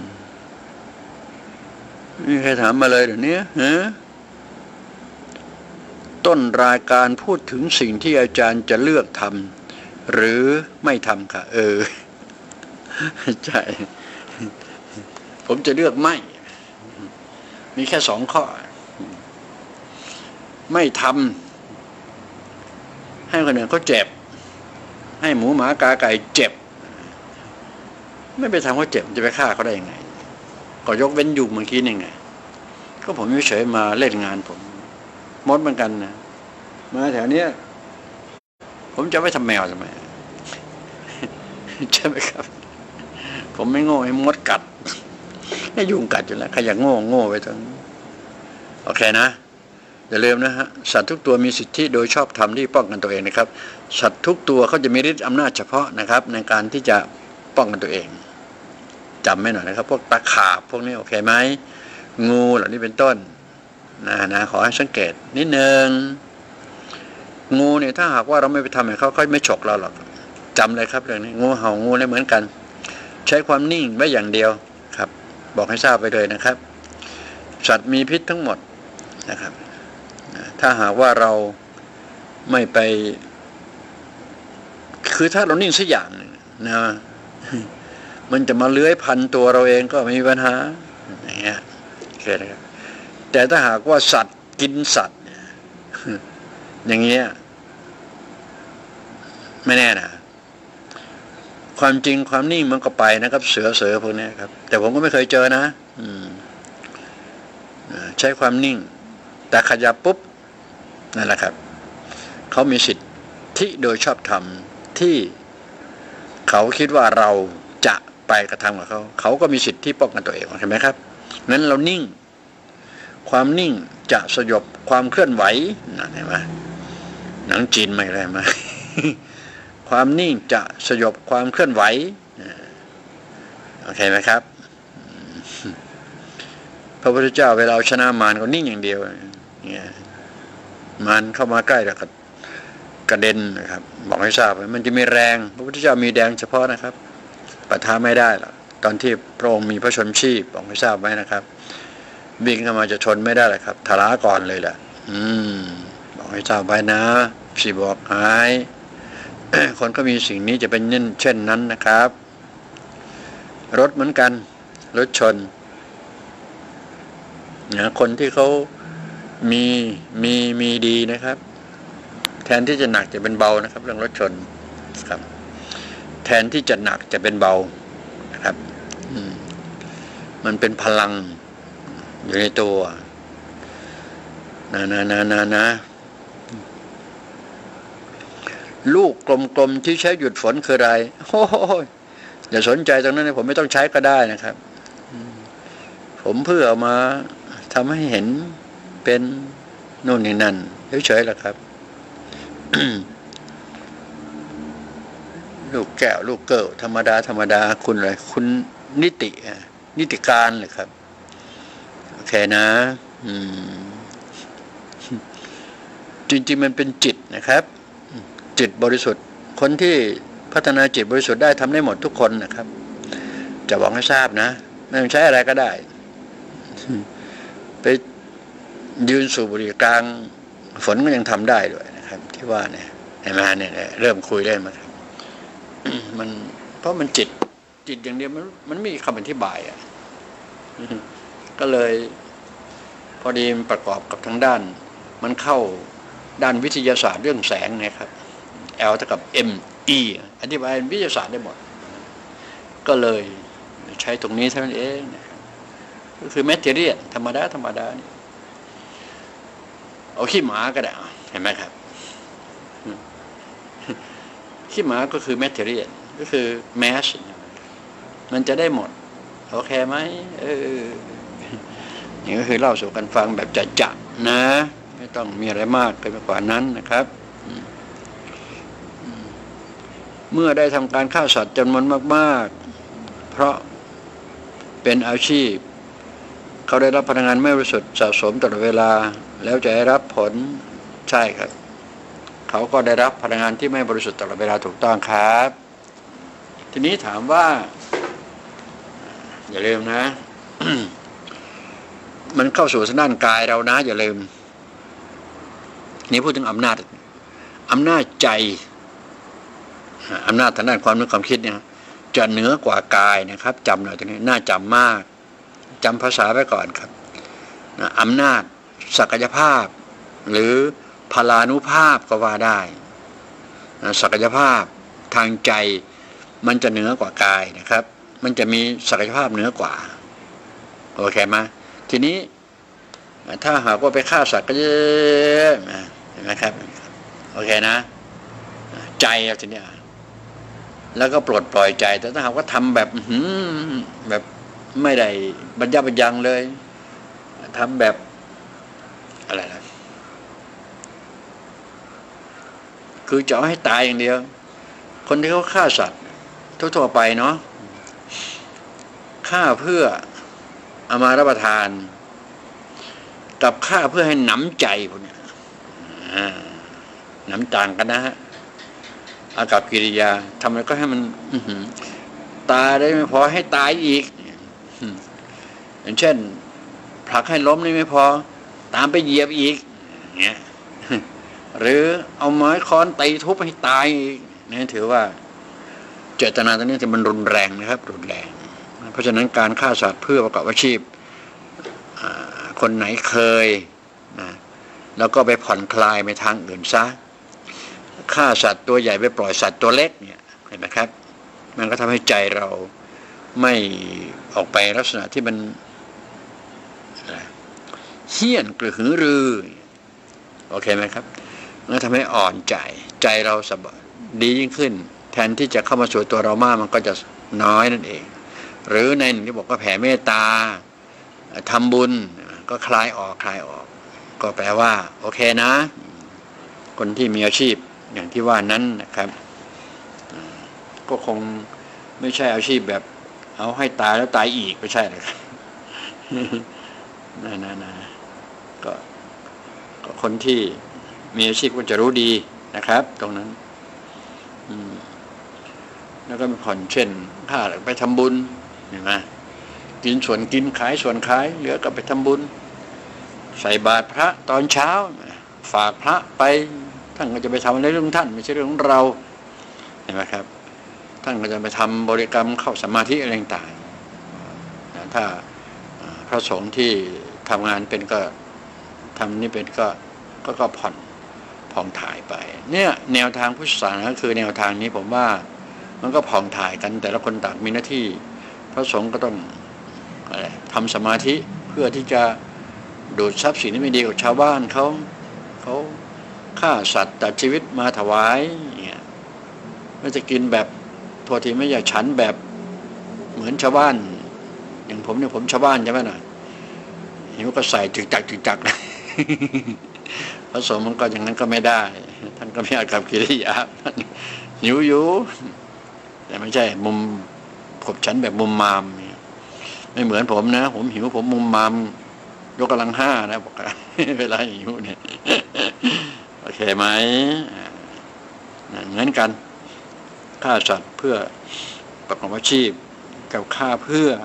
ไม่มีใครถามมาเลยเดี๋ยวนี้ฮะต้นรายการพูดถึงสิ่งที่อาจารย์จะเลือกทำหรือไม่ทำค่ะเออใช่ผมจะเลือกไม่มีแค่สองข้อไม่ทำให้คนอื่นเขาเจ็บให้หมูหมากาไก่เจ็บไม่ไปทำเขาเจ็บจะไปฆ่าเขาได้ยังไงก็ยกเว้นยุงเมื่อกี้นี่ไงก็ผมเฉยมาเล่นงานผมมดเหมือนกันนะมาแถวเนี้ยผมจะไม่ทำแมวทำไมใช่ไหมครับผมไม่โง่ให้มดกัดให้ยุงกัดอยู่แล้วใครอยากโง่โง่ไปทั้งโอเคนะอย่าลืมนะฮะสัตว์ทุกตัวมีสิทธิโดยชอบธรรมที่ป้องกันตัวเองนะครับสัตว์ทุกตัวเขาจะมีฤทธิ์อำนาจเฉพาะนะครับในการที่จะป้องกันตัวเองจำไม่หน่อยนะครับพวกตะขาบพวกนี้โอเคไหมงูเหล่านี้เป็นต้นนะนะขอให้สังเกตนิดนึงงูเนี่ยถ้าหากว่าเราไม่ไปทำให้เขาเขาไม่ฉกเราหรอกจำเลยครับเรื่องนี้งูเห่างูเนี่ยเหมือนกันใช้ความนิ่งไว้อย่างเดียวครับบอกให้ทราบไปเลยนะครับสัตว์มีพิษทั้งหมดนะครับถ้าหากว่าเราไม่ไปคือถ้าเรานิ่งสักอย่างนะมันจะมาเลื้อยพันตัวเราเองก็ไม่มีปัญหาอย่างเงี้ยโอเคนะครับแต่ถ้าหากว่าสัตว์กินสัตว์อย่างเงี้ยไม่แน่นะความจริงความนิ่งมันก็ไปนะครับเสือเสือพวกนี้ครับแต่ผมก็ไม่เคยเจอนะอืมใช้ความนิ่งแต่ขยับปุ๊บนั่นแหละครับเขามีสิทธิโดยชอบธรรมที่เขาคิดว่าเราจะไปกระทำกับเขาเขาก็มีสิทธิที่ป้องกันตัวเองใช่ไหมครับนั้นเรานิ่งความนิ่งจะสยบความเคลื่อนไหวนั่นเห็นไหมหนังจีนไม่ได้ไหม ความนิ่งจะสยบความเคลื่อนไหวโอเคไหมครับพระพุทธเจ้าเวลาชนะมารก็นิ่งอย่างเดียวเนี่ยมารเข้ามาใกล้แล้วก็กระเด็นนะครับบอกให้ทราบมันจะมีแรงพระพุทธเจ้ามีแดงเฉพาะนะครับปะทะไม่ได้หรอกตอนที่พระองค์มีพระชนชีพบอกให้ทราบไว้นะครับวิ่งเข้ามาจะชนไม่ได้เลยครับทลาก่อนเลยแหละอืมบอกให้ทราบไว้นะสิบอกหาย คนก็มีสิ่งนี้จะเป็นเช่นนั้นนะครับรถเหมือนกันรถชนนะคนที่เขามีมีมีดีนะครับแทนที่จะหนักจะเป็นเบานะครับเรื่องรถชนครับแทนที่จะหนักจะเป็นเบานะครับมันเป็นพลังอยู่ในตัวนะนะนะนะนะลูกกลมๆที่ใช้หยุดฝนคืออะไรโอ้ยอย่าสนใจตรงนั้นผมไม่ต้องใช้ก็ได้นะครับผมเพื่อเอามาทำให้เห็นเป็นนู่นนี่นั่นเฉยๆแหละครับ ลูกแก้วลูกเกิลธรรมดาธรรมดาคุณอะไรคุณนิตินิติการเลยครับโอเคนะอืมจริงๆมันเป็นจิตนะครับจิตบริสุทธิ์คนที่พัฒนาจิตบริสุทธิ์ได้ทำได้หมดทุกคนนะครับจะบอกให้ทราบนะไม่ต้องใช้อะไรก็ได้ไปยืนสูบบุหรี่กลางฝนก็ยังทำได้ด้วยนะครับที่ว่าเนี่ยเห็นไหมเนี่ยเริ่มคุยได้มาครับมันเพราะมันจิตจิตอย่างเดียวมันมันไม่มีคำอธิบายอ่ะก็เลยพอดีมันประกอบกับทางด้านมันเข้าด้านวิทยาศาสตร์เรื่องแสงนะครับ L เท่ากับ M E อธิบายวิทยาศาสตร์ได้หมดก็เลยใช้ตรงนี้เท่านั้นเองนะครับก็คือแมทเทอเรียลธรรมดาธรรมดานี่เอาขี้หมาก็ได้เห็นไหมครับขี้หมาก็คือแมทเทอเรียลก็คือแมสมันจะได้หมดโอเคไหมเออนี่ก็คือเล่าสู่กันฟังแบบจัดๆนะไม่ต้องมีอะไรมากเกินไปกว่านั้นนะครับเมื่อได้ทำการฆ่าสัตว์จำนวนมากๆเพราะเป็นอาชีพเขาได้รับพลังงานไม่บริสุทธิ์สะสมตลอดเวลาแล้วจะได้รับผลใช่ครับเขาก็ได้รับพลังงานที่ไม่บริสุทธิ์ตลอดเวลาถูกต้องครับทีนี้ถามว่าอย่าลืมนะ มันเข้าสู่ทางด้านกายเรานะอย่าลืมนี่พูดถึงอำนาจอำนาจใจอำนาจทางด้านความนึกความคิดเนี่ยจะเหนือกว่ากายนะครับจำหน่อยตรงนี้น่าจำมากจำภาษาไว้ก่อนครับอำนาจศักยภาพหรือพลานุภาพก็ว่าได้ศักยภาพทางใจมันจะเหนือกว่ากายนะครับมันจะมีศักยภาพเหนือกว่าโอเคไหมทีนี้ถ้าหากว่าไปฆ่าสัตว์ก็เยอะเห็นไหมครับโอเคนะใจเอาทีนี้แล้วก็ปลดปล่อยใจแต่ถ้าหากว่าทำแบบแบบไม่ได้บรรยับบรรยังเลยทำแบบอะไรนะคือจะเอาให้ตายอย่างเดียวคนที่เขาฆ่าสัตว์ทั่วๆไปเนาะฆ่าเพื่อเอามารับประทานกับฆ่าเพื่อให้หนำใจพวกนี้หนำต่างกันนะฮะอากับกิริยาทำอะไรก็ให้มันตายได้ไม่พอให้ตายอีกอย่างเช่นผลักให้ล้มนี่ไม่พอตามไปเหยียบอีกเงี้ยหรือเอาไม้ค้อนตีทุบให้ตายอีกนี่ถือว่าเจตนาตรงนี้จะมันรุนแรงนะครับรุนแรงเพราะฉะนั้นการฆ่าสัตว์เพื่อประกอบอาชีพคนไหนเคยนะแล้วก็ไปผ่อนคลายไปทางอื่นซะฆ่าสัตว์ตัวใหญ่ไปปล่อยสัตว์ตัวเล็กเนี่ยเห็นไหมครับมันก็ทำให้ใจเราไม่ออกไปลักษณะที่มันเหี้ยนกระหือรือโอเคไหมครับมันก็ทำให้อ่อนใจใจเราสบายดียิ่งขึ้นแทนที่จะเข้ามาสู่ตัวเรามากมันก็จะน้อยนั่นเองหรือในหนึ่งที่บอกว่าแผ่เมตตาทำบุญก็คลายออกคลายออกก็แปลว่าโอเคนะคนที่มีอาชีพอย่างที่ว่านั้นนะครับก็คงไม่ใช่อาชีพแบบเอาให้ตายแล้วตายอีกไม่ใช่เลยครับนะนะนะก็ก็คนที่มีอาชีพก็จะรู้ดีนะครับตรงนั้นแล้วก็มีผ่อนเช่นถ้าไปทำบุญเห็นไหมกินส่วนกินขายส่วนขายเหลือก็ไปทำบุญใส่บาตรพระตอนเช้าฝากพระไปท่านก็จะไปทำอะไรเรื่องท่านไม่ใช่เรื่องของเราเห็นไหมครับท่านก็จะไปทำบริกรรมเข้าสมาธิอะไรต่างๆถ้าพระสงฆ์ที่ทำงานเป็นก็ทำนี่เป็นก็ก็ก็ผ่อนผ่องถ่ายไปเนี่ยแนวทางพุทธศาสนาคือแนวทางนี้ผมว่ามันก็ผ่องถ่ายกันแต่ละคนต่างมีหน้าที่พระสงฆ์ก็ต้องอะไรทำสมาธิเพื่อที่จะดูดทรัพย์สินที่ไม่ดีกับชาวบ้านเขาเขาฆ่าสัตว์ตัดชีวิตมาถวายเนี่ยไม่จะกินแบบทั่วทีไม่อยากฉันแบบเหมือนชาวบ้านอย่างผมเนี่ยผมชาวบ้านใช่ไหมน่ะหิวก็ใส่จึกจักจึกจักพระสงฆ์มันก็อย่างนั้นก็ไม่ได้ท่านก็ไม่อาจกับกิริยาหิวอยู่แต่ไม่ใช่มุมขบฉันแบบมุมมามไม่เหมือนผมนะผมหิวผมมุมมามยกกำลังห้านะบอกเวลาหิวเนี่ยโอเคไหมเหมือนกันฆ่าสัตว์เพื่อประกอบอาชีพกับฆ่าเพื่อ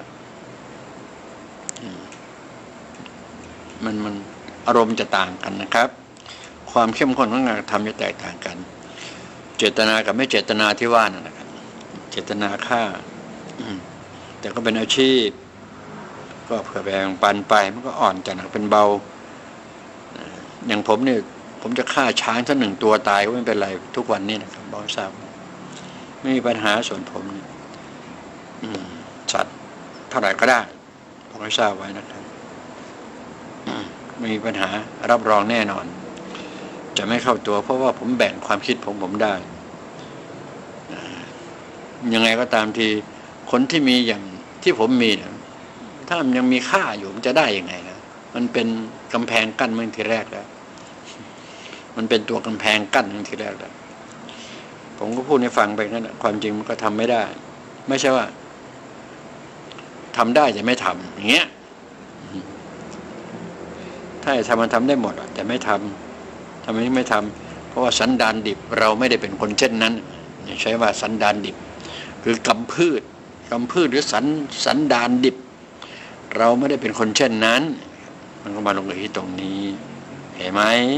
มันมันอารมณ์จะต่างกันนะครับความเข้มข้นของงานทำจะแตกต่างกันเจตนากับไม่เจตนาที่ว่านั่นนะครับเจตนาฆ่าแต่ก็เป็นอาชีพก็เผื่อแบ่งปันไปมันก็อ่อนจากหนักเป็นเบาอย่างผมเนี่ยผมจะฆ่าช้างสักหนึ่งตัวตายก็ไม่เป็นไรทุกวันนี้นะครับบอกทราบไม่มีปัญหาส่วนผมเนี่ยสัตว์เท่าไหร่ก็ได้ผมก็ทราบไว้นะครับไม่มีปัญหารับรองแน่นอนจะไม่เข้าตัวเพราะว่าผมแบ่งความคิดผมผมได้ยังไงก็ตามทีคนที่มีอย่างที่ผมมีเนี่ยถ้ามันยังมีค่าอยู่มันจะได้ยังไงนะมันเป็นกำแพงกั้นเมื่อทีแรกแล้วมันเป็นตัวกำแพงกั้นเมื่อทีแรกแล้วผมก็พูดให้ฟังไปนั่นแหละความจริงมันก็ทำไม่ได้ไม่ใช่ว่าทำได้จะไม่ทำอย่างเงี้ยถ้าจะทำมันทำได้หมดแต่ไม่ทำทำไมไม่ทำเพราะว่าสันดานดิบเราไม่ได้เป็นคนเช่นนั้นใช้ว่าสันดานดิบคือกำพืชกำพืชหรือสันสันดานดิบเราไม่ได้เป็นคนเช่นนั้นมันก็มาลงที่ตรงนี้เห็นไหม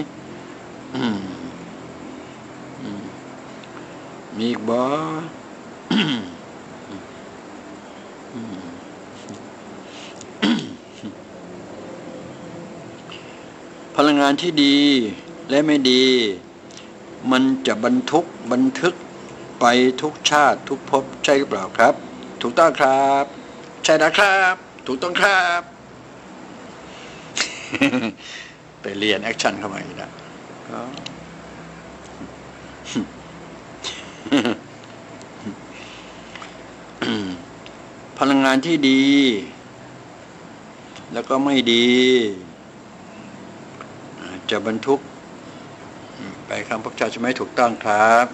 มีอีกบ่พลังงานที่ดีและไม่ดีมันจะบรรทุกบันทึกไปทุกชาติทุกภพใช่หรือเปล่าครับถูกต้องครับใช่นะครับถูกต้องครับไปเรียนแอคชั่นเข้ามาอีกแล้วพลังงานที่ดีแล้วก็ไม่ดีจะบรรทุกไปคำพบชาติจะไม่ถูกต้องครับ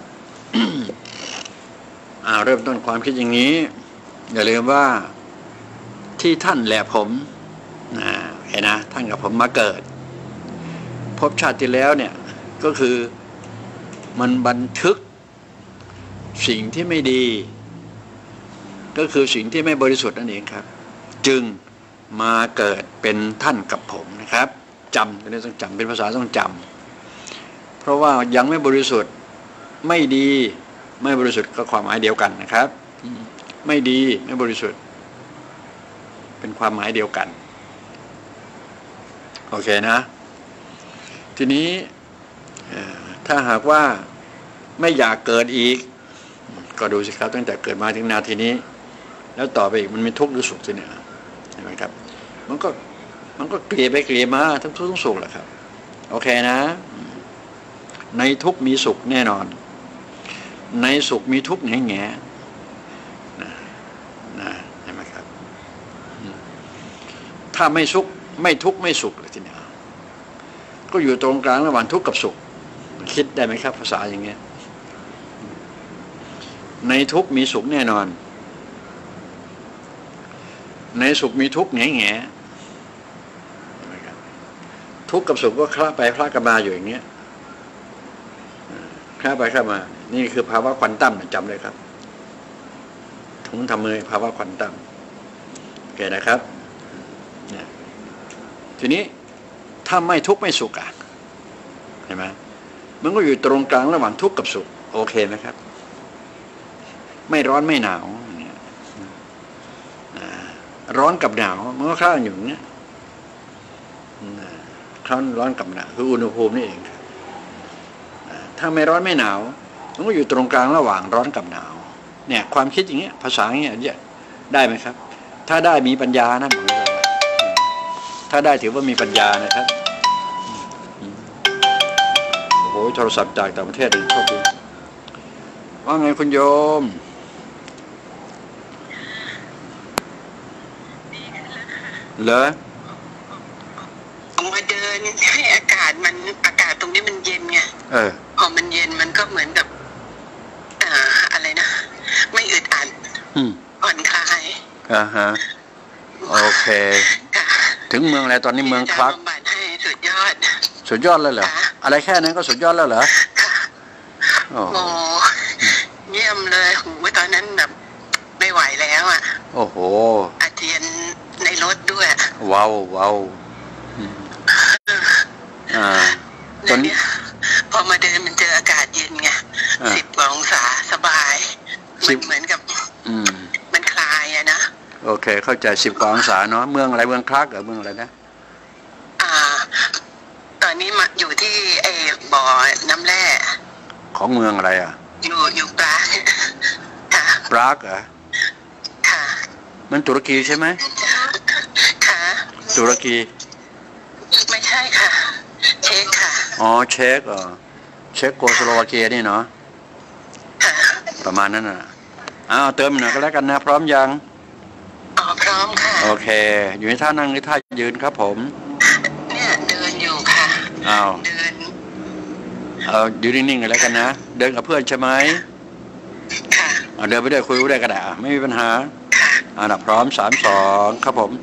อ่าเริ่มต้นความคิดอย่างนี้อย่าลืมว่าที่ท่านแหละผมนะเห็นนะท่านกับผมมาเกิดพบชาติที่แล้วเนี่ยก็คือมันบันทึกสิ่งที่ไม่ดีก็คือสิ่งที่ไม่บริสุทธิ์นั่นเองครับจึงมาเกิดเป็นท่านกับผมนะครับจำเป็นต้องจำเป็นภาษาต้องจำเพราะว่ายังไม่บริสุทธิ์ไม่ดีไม่บริสุทธิ์ก็ความหมายเดียวกันนะครับไม่ดีไม่บริสุทธิ์เป็นความหมายเดียวกันโอเคนะทีนี้ถ้าหากว่าไม่อยากเกิดอีกก็ดูสิครับตั้งแต่เกิดมาถึงนาทีนี้แล้วต่อไปอีกมันมีทุกข์หรือสุขสิเนี่ยเห็นไหมครับมันก็มันก็เกลี่ยไปเกลี่ยมาทั้งทุกข์ทั้งสุขแหละครับโอเคนะในทุกข์มีสุขแน่นอนในสุขมีทุกข์แง่แง่นะนะเห็นไหมครับถ้าไม่สุขไม่ทุกข์ไม่สุขเลยทีเนี้ยก็อยู่ตรงกลางระหว่างทุกข์กับสุขคิดได้ไหมครับภาษาอย่างเงี้ยในทุกข์มีสุขแน่นอนในสุขมีทุกข์แง่แง่ทุกข์กับสุขก็คล้าไปคล้ากันมาอยู่อย่างเงี้ยคล้าไปคล้ามานี่คือภาวะควอนตัมจำเลยครับผมทำมือภาวะควอนตัมโอเคนะครับทีนี้ถ้าไม่ทุกข์ไม่สุขอ่ะเห็นไหมมันก็อยู่ตรงกลางระหว่างทุกข์กับสุขโอเคไหมครับไม่ร้อนไม่หนาวเนี่ยร้อนกับหนาวมันก็คล้ายอยู่อย่างเงี้ยคล้ายร้อนกับหนาวคืออุณหภูมินี่เองถ้าไม่ร้อนไม่หนาวมันก็อยู่ตรงกลางระหว่างร้อนกับหนาวเนี่ยความคิดอย่างเงี้ยภาษาอย่างเงี้ยได้ไหมครับถ้าได้มีปัญญานะถ้าได้ถือว่ามีปัญญานะครับโอ้โหโทรศัพท์จากต่างประเทศเลยโทษทีว่าไงคุณโยมเหรอออกมาเดินให้อากาศมันอากาศตรงนี้มันเย็นไงเออพอมันเย็นมันก็เหมือนกับอ่าอะไรนะไม่อึดอัดผ่อนคลายอ่าฮะโอเคถึงเมืองอะไรตอนนี้เมืองคลักสุดยอดสุดยอดเลยเหรออะไรแค่นั้นก็สุดยอดแล้วเหรอโอ้เยี่ยมเลยหูตอนนั้นแบบไม่ไหวแล้วอ่ะโอ้โหอาเจียนในรถด้วยว้าวว้าวอ่าตอนนี้พอมาเดินมันเจออากาศเย็นไงสิบกว่าองศาสบายมันเหมือนกับมันคลายเคเข้าใจสิบกว่าองศาเนาะเมืองอะไรเมืองคลาร์กหรือเมืองอะไรนะอ่าตอนนี้มาอยู่ที่ไอ้บ่อน้ำแร่ของเมืองอะไรอ่ะอยู่อยู่ปรากค่ะปรากเหรอค่ะมันตุรกีใช่ไหมค่ะตุรกีไม่ใช่ค่ะเช็กค่ะอ๋อเช็กเหรอเช็กโกสโลวาเกียนี่เนาะประมาณนั้นน่ะอ้าวเติมหน่อยก็แล้วกันนะพร้อมยังอ๋อพร้อมค่ะโอเคอยู่ในท่านั่งหรือท่ายืนครับผมเนี่ยเดินอยู่ค่ะอ้าวเดินเอายืนนิ่งๆกันแล้วกันนะเดินกับเพื่อนใช่ไหมค่ะเอาเดินไปด้วยคุยไปด้วยก็ได้ไม่มีปัญหาค่ะอ่าพร้อมสามสองครับผม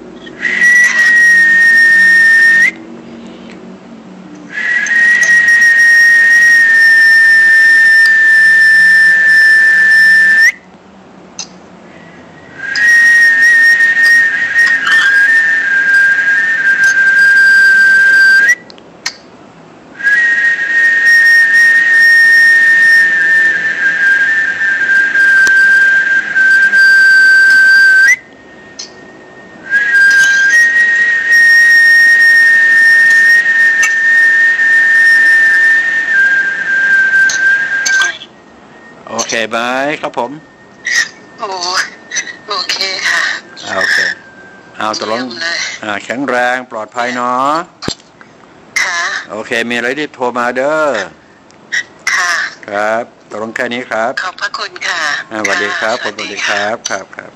โอเคไหมครับผมโอ้โอเคค่ะโอเคเอาตกลงอ่าแข็งแรงปลอดภัยเนาะค่ะโอเคมีอะไรรีบโทรมาเด้อค่ะครับตกลงแค่นี้ครับขอบพระคุณค่ะสวัสดีครับสวัสดีครับครับครับ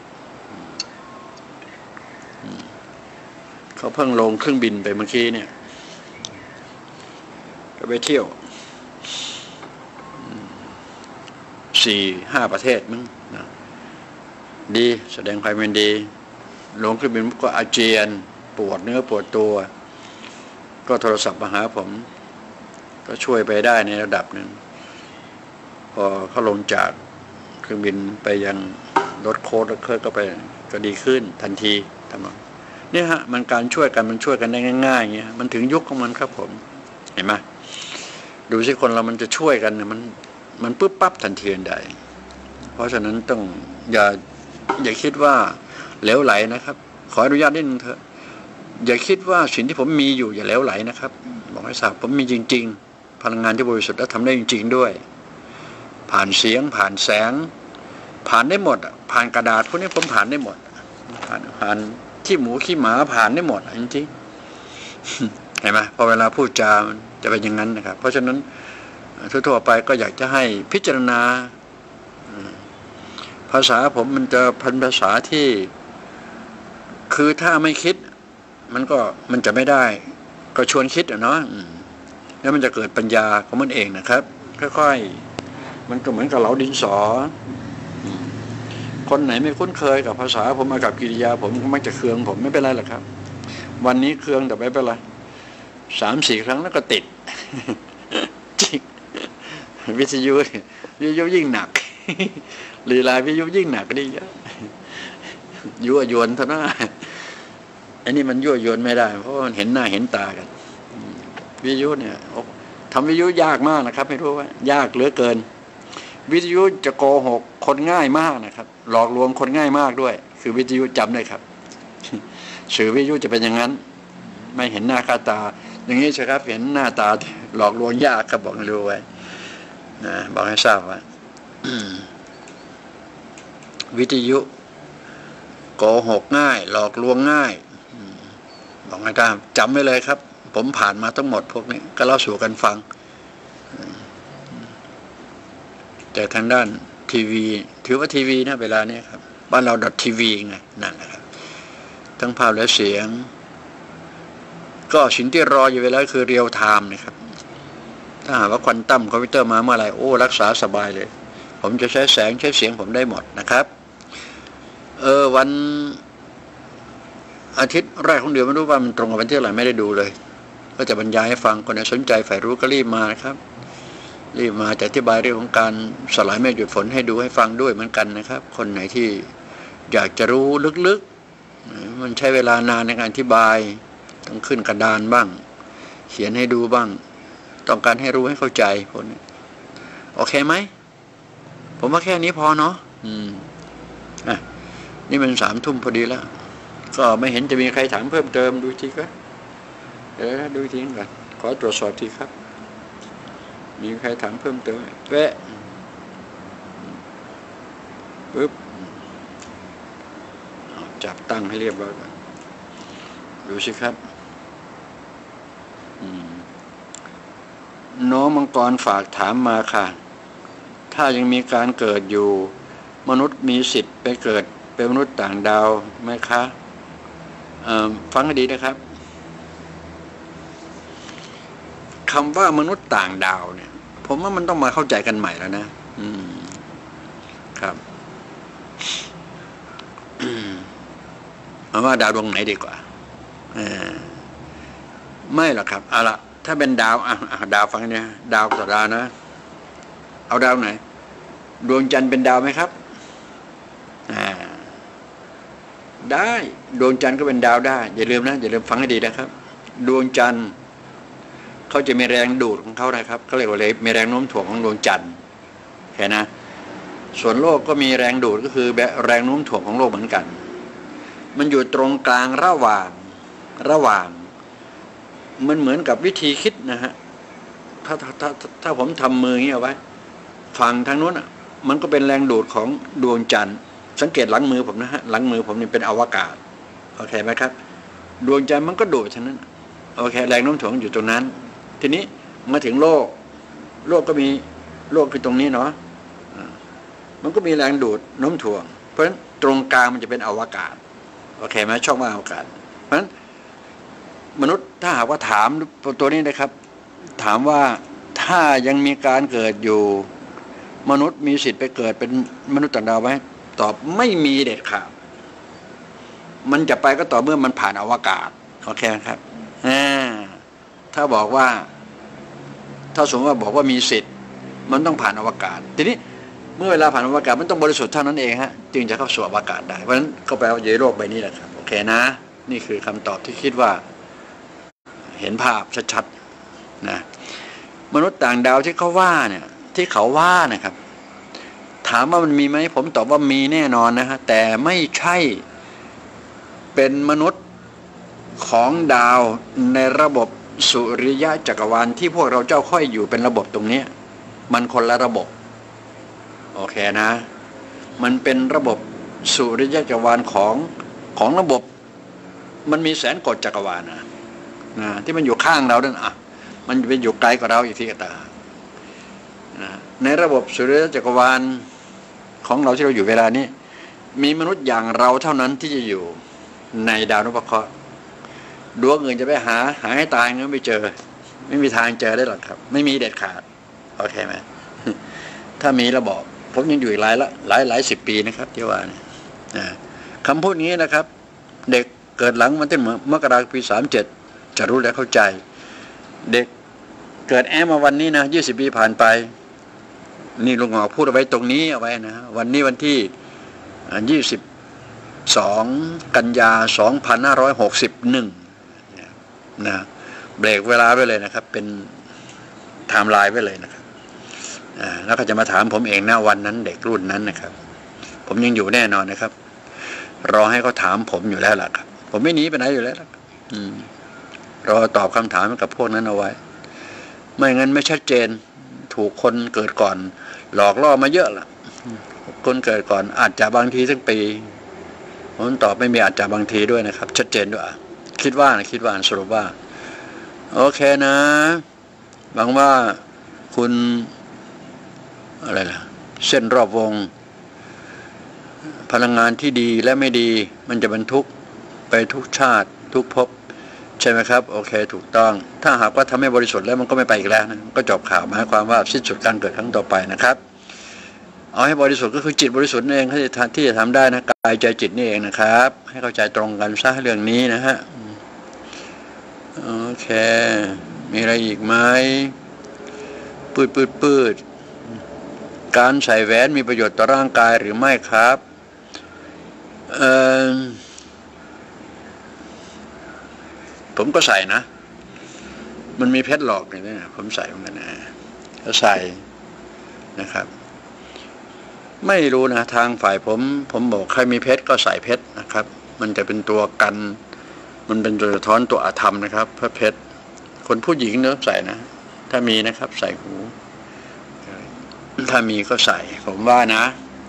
เขาเพิ่งลงเครื่องบินไปเมื่อกี้เนี่ยก็ไปเที่ยวสี่ห้าประเทศมั้งนะดีแสดงความเป็นดีลงขึ้นบินก็อาเจียนปวดเนื้อปวดตัวก็โทรศัพท์มาหาผมก็ช่วยไปได้ในระดับหนึ่งพอเขาลงจากเครื่องบินไปยังรถโค้ดแล้วก็ไปก็ดีขึ้นทันทีทำไมเนี่ยฮะมันการช่วยกันมันช่วยกันได้ง่ายๆอย่างเงี้ยมันถึงยุคของมันครับผมเห็นไหมดูสิคนเรามันจะช่วยกันเนี่ยมันมันปึ๊บปั๊บทันทีใดเพราะฉะนั้นต้องอย่าอย่าคิดว่าเหลวไหลนะครับขออนุญาตนิดนึงเถอะอย่าคิดว่าสิ่งที่ผมมีอยู่อย่าเหลวไหลนะครับบอกให้ทราบผมมีจริงๆพลังงานที่บริสุทธิ์และทำได้จริงๆด้วยผ่านเสียงผ่านแสงผ่านได้หมดผ่านกระดาษพวกนี้ผมผ่านได้หมดผ่านผ่านขี้หมูขี้หมาผ่านได้หมดจริงๆเห็นไหมพอเวลาพูดจามันจะเป็นอย่างนั้นนะครับเพราะฉะนั้นทั่วๆไปก็อยากจะให้พิจารณาภาษาผมมันจะพันภาษาที่คือถ้าไม่คิดมันก็มันจะไม่ได้ก็ชวนคิดอ่ะเนาะแล้วมันจะเกิดปัญญาของมันเองนะครับค่อยๆมันก็เหมือนกับเหลาดินสอคนไหนไม่คุ้นเคยกับภาษาผมมากับกิริยาผมก็มักจะเคืองผมไม่เป็นไรหรอกครับวันนี้เคืองแต่ไม่เป็นไรสามสี่ครั้งแล้วก็ติดจริงวิทยุวิทยุยิ่งหนักลีลาวิทยุยิ่งหนักนี่เยอะยั่วยวนเท่านั้นอันนี้มันยั่วยวนไม่ได้เพราะมันเห็นหน้าเห็นตากันวิทยุเนี่ยทำวิทยุยากมากนะครับไม่รู้ว่ายากเหลือเกินวิทยุจะโกหกคนง่ายมากนะครับหลอกลวงคนง่ายมากด้วยคือวิทยุจำได้ครับสื่อวิทยุจะเป็นอย่างนั้นไม่เห็นหน้าค่าตาอย่างนี้ใช่ครับเห็นหน้าตาหลอกลวงยากครับบอกให้รู้ไว้นะบอกให้ทราบว่าวิทยุโกหกง่ายหลอกลวงง่ายบอกให้ทราบจำไว้เลยครับผมผ่านมาทั้งหมดพวกนี้ก็เล่าสู่กันฟังแต่ทางด้านทีวีถือว่าทีวีนะเวลานี้ครับบ้านเราดอททีวีไงนั่นแหละครับทั้งภาพและเสียงก็สิ่งที่รออยู่เวลาคือเรียลไทม์นะครับถ้าหากว่าควอนตัมคอมพิวเตอร์มาเมื่อไหร่โอ้รักษาสบายเลยผมจะใช้แสงใช้เสียงผมได้หมดนะครับเออวันอาทิตย์แรกของเดือนไม่รู้ว่ามันตรงกับวันที่อะไรไม่ได้ดูเลยก็จะบรรยายให้ฟังคนไหนสนใจใฝ่รู้ก็รีบมานะครับรีบมาจะอธิบายเรื่องของการสลายเมฆหยุดฝนให้ดูให้ฟังด้วยเหมือนกันนะครับคนไหนที่อยากจะรู้ลึกๆมันใช้เวลานานในการอธิบายต้องขึ้นกระดานบ้างเขียนให้ดูบ้างต้องการให้รู้ให้เข้าใจพวกนี้โอเคไหมผมว่าแค่นี้พอเนาะอืมอ่ะนี่มันสามทุ่มพอดีแล้วก็ไม่เห็นจะมีใครถามเพิ่มเติมดูทีก็เดี๋ยวดูทีก่อนขอตรวจสอบทีครับมีใครถามเพิ่มเติมแวะปึ๊บจับตั้งให้เรียบร้อยก่อนดูสิครับน้องมังกรฝากถามมาค่ะถ้ายังมีการเกิดอยู่มนุษย์มีสิทธิ์ไปเกิดเป็นมนุษย์ต่างดาวไหมคะฟังให้ดีนะครับคำว่ามนุษย์ต่างดาวเนี่ยผมว่ามันต้องมาเข้าใจกันใหม่แล้วนะอืมครับเอาว่าดาวดวงไหนดีกว่าไม่หรอกครับเอาละถ้าเป็นดาวอ่ะดาวฟังเนี่ยดาวกับดาวนะเอาดาวไหนดวงจันทร์เป็นดาวไหมครับอ่าได้ดวงจันทร์ก็เป็นดาวได้อย่าลืมนะอย่าลืมฟังให้ดีนะครับดวงจันทร์เขาจะมีแรงดูดของเขานะครับเขาเรียกว่าเลยมีแรงโน้มถ่วงของดวงจันทร์เห็นนะส่วนโลกก็มีแรงดูดก็คือแรงโน้มถ่วงของโลกเหมือนกันมันอยู่ตรงกลางระหว่างระหว่างมันเหมือนกับวิธีคิดนะฮะถ้าถ้าถ้าถ้าผมทำมืออย่างนี้เอาไว้ฝั่งทางนู้นอ่ะมันก็เป็นแรงดูดของดวงจันทร์สังเกตหลังมือผมนะฮะหลังมือผมนี่เป็นอวกาศโอเคไหมครับดวงจันทร์มันก็ดูดฉะนั้นโอเคแรงโน้มถ่วงอยู่ตรงนั้นทีนี้มาถึงโลกโลกก็มีโลกคือตรงนี้เนาะมันก็มีแรงดูดโน้มถ่วงเพราะฉะนั้นตรงกลางมันจะเป็นอวกาศโอเคไหมช่องว่างอวกาศเพราะฉะนั้นมนุษย์ถ้าหากว่าถามตัวนี้นะครับถามว่าถ้ายังมีการเกิดอยู่มนุษย์มีสิทธิ์ไปเกิดเป็นมนุษย์ต่างดาวไหมตอบไม่มีเด็ดขาดมันจะไปก็ต่อเมื่อมันผ่านอวกาศโอเคครับอ่าถ้าบอกว่าถ้าสมมติว่าบอกว่ามีสิทธิ์มันต้องผ่านอวกาศทีนี้เมื่อเวลาผ่านอวกาศมันต้องบริสุทธิ์เท่านั้นเองฮะจึงจะเข้าสู่อวกาศได้เพราะฉะนั้นก็แปลว่าอยู่ในโลกใบนี้แหละครับโอเคนะนี่คือคำตอบที่คิดว่าเห็นภาพชัดๆนะมนุษย์ต่างดาวที่เขาว่าเนี่ยที่เขาว่านะครับถามว่ามันมีไหมผมตอบว่ามีแน่นอนนะฮะแต่ไม่ใช่เป็นมนุษย์ของดาวในระบบสุริยะจักรวาลที่พวกเราเจ้าค่อยอยู่เป็นระบบตรงนี้มันคนละระบบโอเคนะมันเป็นระบบสุริยะจักรวาลของของระบบมันมีแสนกฎจักรวาลนะนะที่มันอยู่ข้างเรานั่นอ่ะมันเป็นอยู่ไกลกว่าเราอีกที่กตานะในระบบสุริยะจักรวาลของเราที่เราอยู่เวลานี้มีมนุษย์อย่างเราเท่านั้นที่จะอยู่ในดาวนพเคราะห์ดวงอื่นจะไปหาหาให้ตายงั้นไม่เจอไม่มีทางเจอได้หรอกครับไม่มีเด็ดขาดโอเคไหมถ้ามีระบอกผมยังอยู่อีกหลายละหลายหลายสิบปีนะครับที่ว่าเนี่ยคำพูดนี้นะครับเด็กเกิดหลังวันที่มกราคมปีสามเจ็ดจะรู้และเข้าใจเด็กเกิดแอมมาวันนี้นะยี่สิบปีผ่านไปนี่ลุงหมอพูดเอาไว้ตรงนี้เอาไว้นะวันนี้วันที่ยี่สิบสองกันยาสองพันห้าร้อยหกสิบหนึ่งนะเบรกเวลาไว้เลยนะครับเป็นไทม์ไลน์ไว้เลยนะครับแล้วก็จะมาถามผมเองนะวันนั้นเด็กรุ่นนั้นนะครับผมยังอยู่แน่นอนนะครับรอให้เขาถามผมอยู่แล้วล่ะครับผมไม่หนีไปไหนอยู่แล้วอืมรอตอบคำถามกับพวกนั้นเอาไว้ไม่งั้นไม่ชัดเจนถูกคนเกิดก่อนหลอกล่อมาเยอะล่ะคนเกิดก่อนอาจจะบางทีทั้งปีผมตอบไม่มีอาจจะบางทีด้วยนะครับชัดเจนด้วยคิดว่านะคิดว่าสรุปว่าโอเคนะหวังว่าคุณอะไรล่ะเส้นรอบวงพลังงานที่ดีและไม่ดีมันจะบรรทุกไปทุกชาติทุกภพใช่ไหมครับโอเคถูกต้องถ้าหากว่าทำให้บริสุทธิ์แล้วมันก็ไม่ไปอีกแล้วนะก็จบข่าวหมายความว่าสิ้นสุดการเกิดครั้งต่อไปนะครับเอาให้บริสุทธิ์ก็คือจิตบริสุทธิ์เองที่จะที่จะทำได้นะกายใจจิตนี่เองนะครับให้เข้าใจตรงกันซะเรื่องนี้นะฮะโอเคมีอะไรอีกไหมปืดปืดปืดการใส่แหวนมีประโยชน์ต่อร่างกายหรือไม่ครับเอ่อผมก็ใส่นะมันมีเพชรหลอกเนี่ยผมใส่เหมือนกันนะก็ใส่นะครับไม่รู้นะทางฝ่ายผมผมบอกใครมีเพชรก็ใส่เพชรนะครับมันจะเป็นตัวกันมันเป็นตัวสะท้อนตัวอาธรรมนะครับพระเพชรคนผู้หญิงเนอะใส่นะถ้ามีนะครับใส่หูถ้ามีก็ใส่ผมว่านะ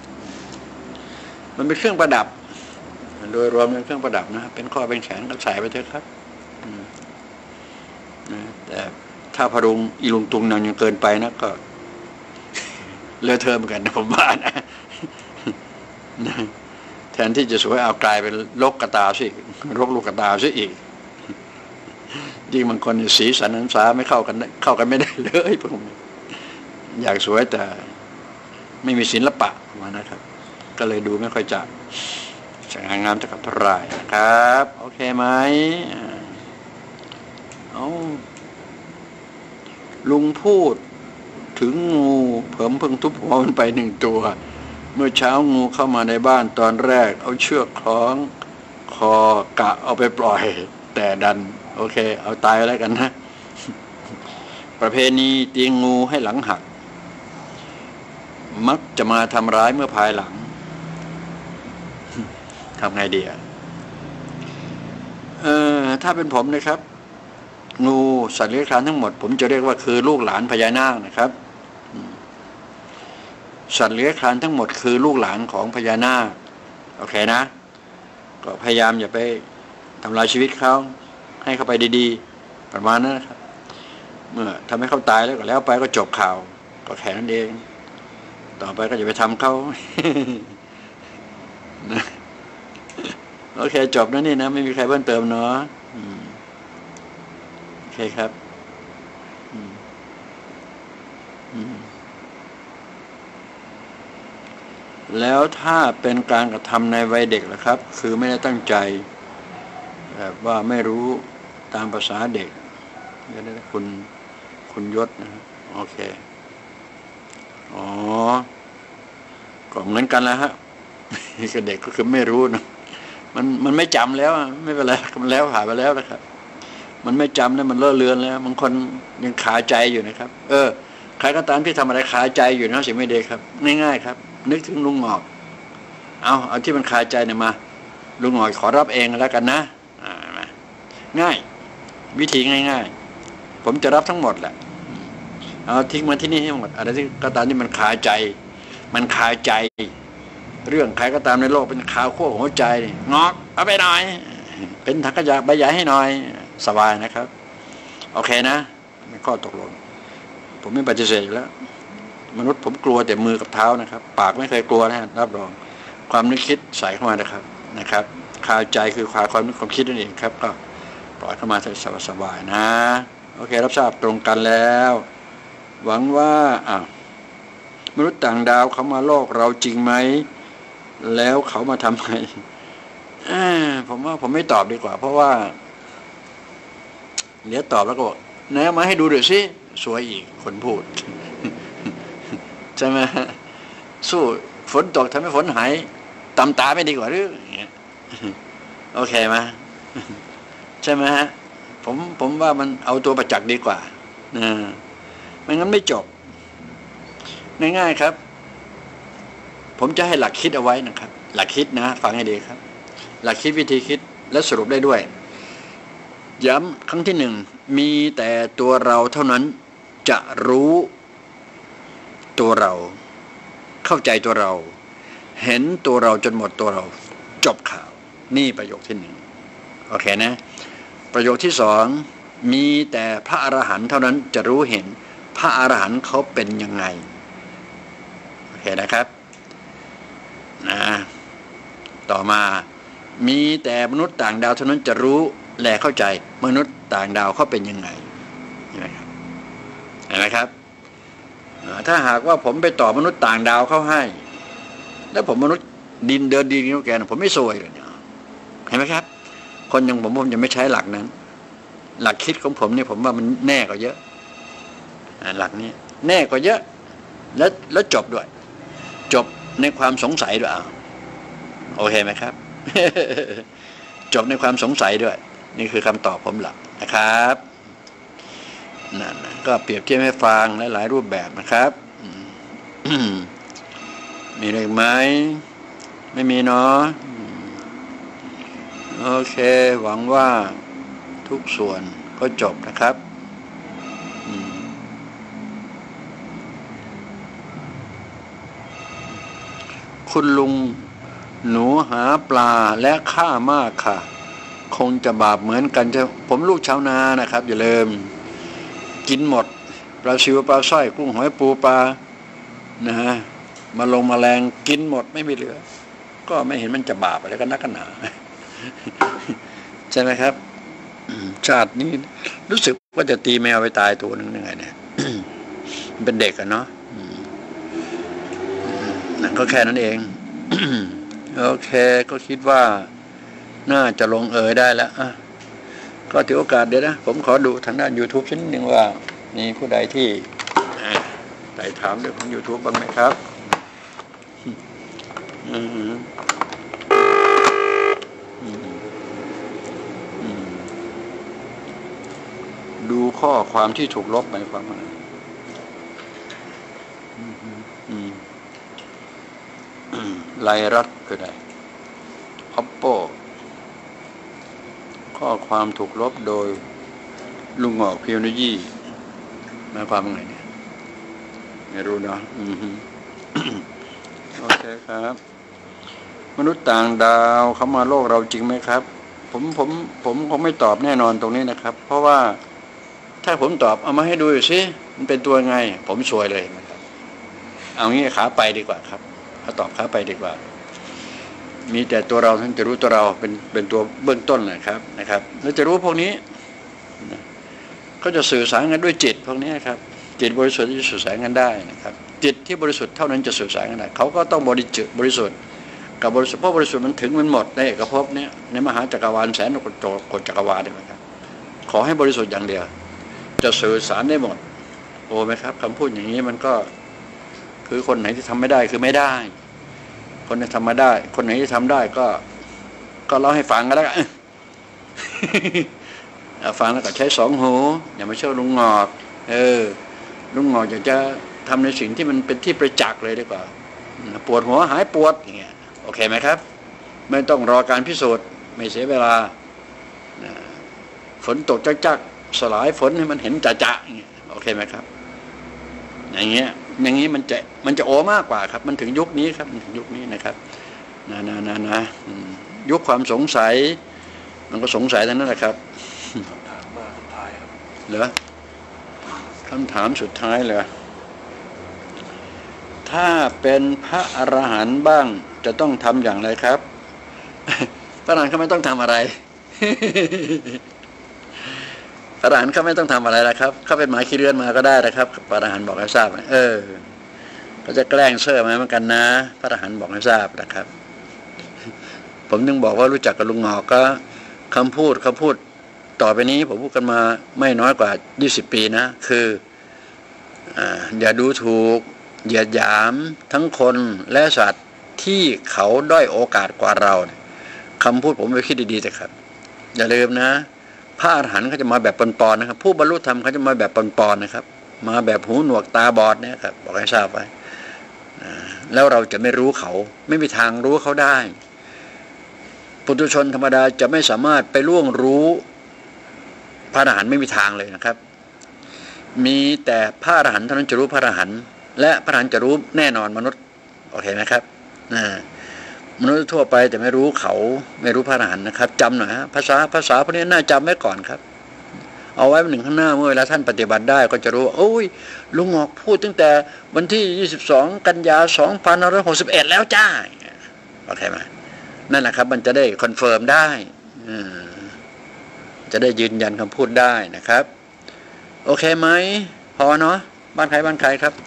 มันเป็นเครื่องประดับโดยรวมเป็นเครื่องประดับนะเป็นข้อเป็นแขนก็ใส่ไปเถอะครับแต่ถ้าพรุงอีลุงตุงนั่นยังเกินไปนะก็เลอะเทอะเหมือนกันนะผมว่านะแทนที่จะสวยเอากลายเป็นลกกระตาซิรกลูกกระตาซิอีกยิ่งบางคนสีสันนันสาไม่เข้ากันเข้ากันไม่ได้เลยผมอยากสวยแต่ไม่มีศิลปะมานะครับก็เลยดูไม่ค่อยจะสง่างามเท่ากับพระรายนะครับโอเคไหมเอาลุงพูดถึงงูเผิมเพิ่งทุบหัวมันไปหนึ่งตัวเมื่อเช้างูเข้ามาในบ้านตอนแรกเอาเชือกคล้องคอกะเอาไปปล่อยแต่ดันโอเคเอาตายแล้วกันนะประเพณีตีงูให้หลังหักมักจะมาทำร้ายเมื่อภายหลังทำไงดีอ่ะเออถ้าเป็นผมนะครับงูสัตว์เลื้อยคลานทั้งหมดผมจะเรียกว่าคือลูกหลานพญานาคนะครับสัตว์เลื้อยคลานทั้งหมดคือลูกหลานของพญานาคโอเคนะก็พยายามอย่าไปทำลายชีวิตเขาให้เขาไปดีๆประมาณนั้นนะครับเมื่อทำให้เขาตายแล้วก็แล้วไปก็จบข่าวก็แค่นั้นเองต่อไปก็อย่าไปทำเขาโอเคจบนะนี่นะไม่มีใครเพิ่มเติมเนาะโอเคครับแล้วถ้าเป็นการกระทำในวัยเด็กล่ะครับคือไม่ได้ตั้งใจแบบว่าไม่รู้ตามภาษาเด็กนี่นะคุณคุณยศนะโอเคอ๋อก็เหมือนกันแล้วฮะกับเด็กก็คือไม่รู้นะมันมันไม่จำแล้วไม่เป็นไรมันแล้วผ่านไปแล้วนะครับมันไม่จำแล้วมันเลอะเลือนแล้วบางคนยังคาใจอยู่นะครับเออใครก็ตามที่ทำอะไรคาใจอยู่นะสิ่งไม่ดีครับง่ายๆครับนึกถึงลุงหงอกเอาเอาที่มันคาใจเนี่ยมาลุงหงอกขอรับเองแล้วกันนะอ่าง่ายวิธีง่ายๆผมจะรับทั้งหมดแหละเอาทิ้งมาที่นี่ให้หมดอะไรที่ก็ตามที่มันคาใจมันคาใจเรื่องใครก็ตามในโลกเป็นข่าวขั้วหัวใจงอกเอาไปหน่อยเป็นถังขยะใบใหญ่ให้หน่อยสบายนะครับโอเคนะไม่ข้อตกลงผมไม่ปฏิเสธอยู่แล้วมนุษย์ผมกลัวแต่มือกับเท้านะครับปากไม่เคยกลัวนะรับรองความนึกคิดใส่เข้ามานะครับนะครับคาใจคือความความนึกความคิดนั่นเองครับก็ปล่อยเข้ามาสบายๆนะโอเครับทราบตรงกันแล้วหวังว่าอ่ะมนุษย์ต่างดาวเขามาโลกเราจริงไหมแล้วเขามาทำไมผมว่าผมไม่ตอบดีกว่าเพราะว่าเดี๋ยวตอบแล้วก็บอกไหนมาให้ดูหน่อยสิสวยอีกคนพูดใช่ไหมสู้ฝนตกทำให้ฝนหายตำตาไม่ดีกว่าหรืออย่างเงี้ยโอเคไหมใช่ไหมฮะผมผมว่ามันเอาตัวประจักษ์ดีกว่านะไม่งั้นไม่จบง่ายๆครับผมจะให้หลักคิดเอาไว้นะครับหลักคิดนะฟังให้ดีครับหลักคิดวิธีคิดและสรุปได้ด้วยย้ำครั้งที่หนึ่งมีแต่ตัวเราเท่านั้นจะรู้ตัวเราเข้าใจตัวเราเห็นตัวเราจนหมดตัวเราจบข่าวนี่ประโยคที่หนึ่งโอเคนะประโยคที่สองมีแต่พระอรหันต์เท่านั้นจะรู้เห็นพระอรหันต์เขาเป็นยังไงโอเคนะครับนะต่อมามีแต่มนุษย์ต่างดาวเท่านั้นจะรู้และเข้าใจมนุษย์ต่างดาวเขาเป็นยังไงเห็นไหมครับเห็นไหมครับถ้าหากว่าผมไปต่อมนุษย์ต่างดาวเข้าให้แล้วผมมนุษย์ดินเดินดินนี่แกผมไม่ซวยเลยเห็นไหมครับคนอย่างผมผมจะไม่ใช้หลักนั้นหลักคิดของผมเนี่ยผมว่ามันแน่กว่าเยอะหลักนี้แน่กว่าเยอะแล้วแล้วจบด้วยจบในความสงสัยด้วยโอเคไหมครับ จบในความสงสัยด้วยนี่คือคำตอบผมหลักนะครับนั่นก็เปรียบเทียบให้ฟังหลายๆรูปแบบนะครับมีอะไรไหมไม่มีเนาะโอเคหวังว่าทุกส่วนก็จบนะครับคุณลุงหนูหาปลาและฆ่ามากค่ะคงจะบาปเหมือนกันจะผมลูกชาวนานะครับอย่าลืมกินหมดปลาซิวปลาสร้อยกุ้งหอยปูปลานะฮะมาลงมาแรงกินหมดไม่มีเหลือก็ไม่เห็นมันจะบาปอะไรกันนักกันหนาใช่ไหมครับชาตินี้รู้สึกว่าจะตีแมวไปตายตัวหนึ่งยังไงเนี่ยเป็นเด็กอะเนาะนั่นก็แค่นั้นเองโอเคก็คิดว่าน่าจะลงเอยได้แล้วก็ถือโอกาสเดี๋ยวนะผมขอดูทางด้าน YouTube ชิ้นหนึ่งว่ามีผู้ใดที่ไต่ถามเรื่องของ YouTube บ้างไหมครับดูข้อความที่ถูกลบหมายความว่าไลรัตคืออะไร Oppo ข้อความถูกลบโดยลุงหงอกเพียวนิยี่หมายความว่าไงเนี่ยไม่รู้นะโอเคครับมนุษย์ต่างดาวเข้ามาโลกเราจริงไหมครับผมผมผมคงไม่ตอบแน่นอนตรงนี้นะครับเพราะว่าถ้าผมตอบเอามาให้ดูสิมันเป็นตัวไงผมซวยเลยนะครับเอางี้ขาไปดีกว่าครับเขาตอบขาไปดีกว่ามีแต่ตัวเราท่านจะรู้ตัวเราเป็นเป็นตัวเบื้องต้นนะครับนะครับแล้วจะรู้พวกนี้ก็จะสื่อสารกันด้วยจิตพวกนี้ครับจิตบริสุทธิ์ที่จะสื่อสารกันได้นะครับจิตที่บริสุทธิ์เท่านั้นจะสื่อสารกันได้เขาก็ต้องบริจิตบริสุทธิ์กับบริสุทธิ์เพราะบริสุทธิ์มันถึงมันหมดในเอกภพนี้ในมหาจักรวาลแสนโกฏจักรวาลเลยครับขอให้บริสุทธิ์อย่างเดียวจะสื่อสารได้หมดโอ้ไหมครับคำพูดอย่างนี้มันก็คือคนไหนที่ทำไม่ได้คือไม่ได้คนไหนทำไม่ได้คนไหนที่ทำได้ก็ก็เล่าให้ฟังกันแล้วกันฟังแล้วก็ใช้สองหูอย่ามาเชื่อลุงงอกเออลุงงอกอยากจะทำในสิ่งที่มันเป็นที่ประจักษ์เลยดีกว่าปวดหัวหายปวดอย่างเงี้ยโอเคไหมครับไม่ต้องรอการพิสูจน์ไม่เสียเวลาฝนตกจักๆสลายฝนให้มันเห็นจะๆอย่างเงี้ยโอเคไหมครับอย่างเงี้ยอย่างนี้มันจะมันจะโอมากกว่าครับมันถึงยุคนี้ครับมันถึงยุคนี้นะครับนะนะนะนะยุคความสงสัยมันก็สงสัยทั้งนั้นแหละครับคำถามมาสุดท้ายครับเหรอคำถามสุดท้ายเลยถ้าเป็นพระอรหันต์บ้างจะต้องทำอย่างไรครับพระอรหันต์เขาไม่ต้องทำอะไรพระอรหันต์เขาไม่ต้องทำอะไรแล้วครับเขาเป็นหมาขี้เลื่อนมาก็ได้นะครับพระอรหันต์บอกให้ทราบเออเขาจะแกล้งเชื่อไหมเหมือนกันนะพระอรหันต์บอกให้ทราบนะครับผมนึงบอกว่ารู้จักกับลุงหงอกก็คำพูดคำพูดต่อไปนี้ผมพูดกันมาไม่น้อยกว่ายี่สิบปีนะคืออ่าอย่าดูถูกเหยียดหยามทั้งคนและสัตว์ที่เขาด้อยโอกาสกว่าเราคำพูดผมไปคิดดีๆแต่ครับอย่าลืมนะพระอรหันต์เขาจะมาแบบปนๆนะครับผู้บรรลุธรรมเขาจะมาแบบปนๆนะครับมาแบบหูหนวกตาบอดเนี่ยครับบอกให้ทราบไว้แล้วเราจะไม่รู้เขาไม่มีทางรู้เขาได้ปุถุชนธรรมดาจะไม่สามารถไปล่วงรู้พระอรหันต์ไม่มีทางเลยนะครับมีแต่พระอรหันต์เท่านั้นจะรู้พระอรหันต์และพระอรหันต์จะรู้แน่นอนมนุษย์โอเคไหมครับมนุษย์ทั่วไปแต่ไม่รู้เขาไม่รู้พระอรหันต์นะครับจำหน่อยฮะภาษาภาษาพวกนี้น่าจำไว้ก่อนครับเอาไว้หนึ่งข้างหน้าเมื่อเวลาท่านปฏิบัติได้ก็จะรู้โอ้ยลุงหงอกพูดตั้งแต่วันที่ยี่สิบสองกันยาสองพันห้าร้อยหกสิบเอ็ดแล้วจ้าโอเคไหมนั่นแหละครับมันจะได้คอนเฟิร์มได้จะได้ยืนยันคำพูดได้นะครับโอเคไหมพอเนาะบ้านใครบ้านใครครับ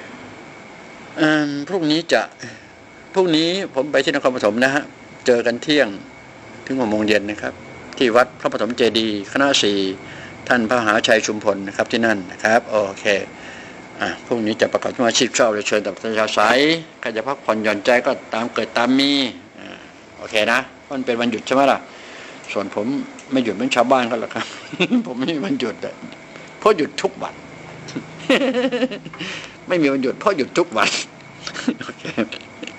พรุ่งนี้จะพรุ่งนี้ผมไปที่นครปฐมนะฮะเจอกันเที่ยงถึงหกโมงเย็นนะครับที่วัดพระปฐมเจดีย์คณะสี่ท่านพระมหาชัยชุมพลนะครับที่นั่นนะครับโอเคอ่ะพรุ่งนี้จะประกอบอาชีพชอบเลยเชิญตับประชาสายใครจะพักผ่อนหย่อนใจก็ตามเกิดตามมีอ่าโอเคนะมันเป็นวันหยุดใช่ไหมล่ะส่วนผมไม่หยุดเหมือนชาวบ้านเขาหรอกครับ ผมไม่มีวันหยุดเลยเพราะหยุดทุกวัน ไม่มีวันหยุดเพราะหยุดทุกวัน โอเค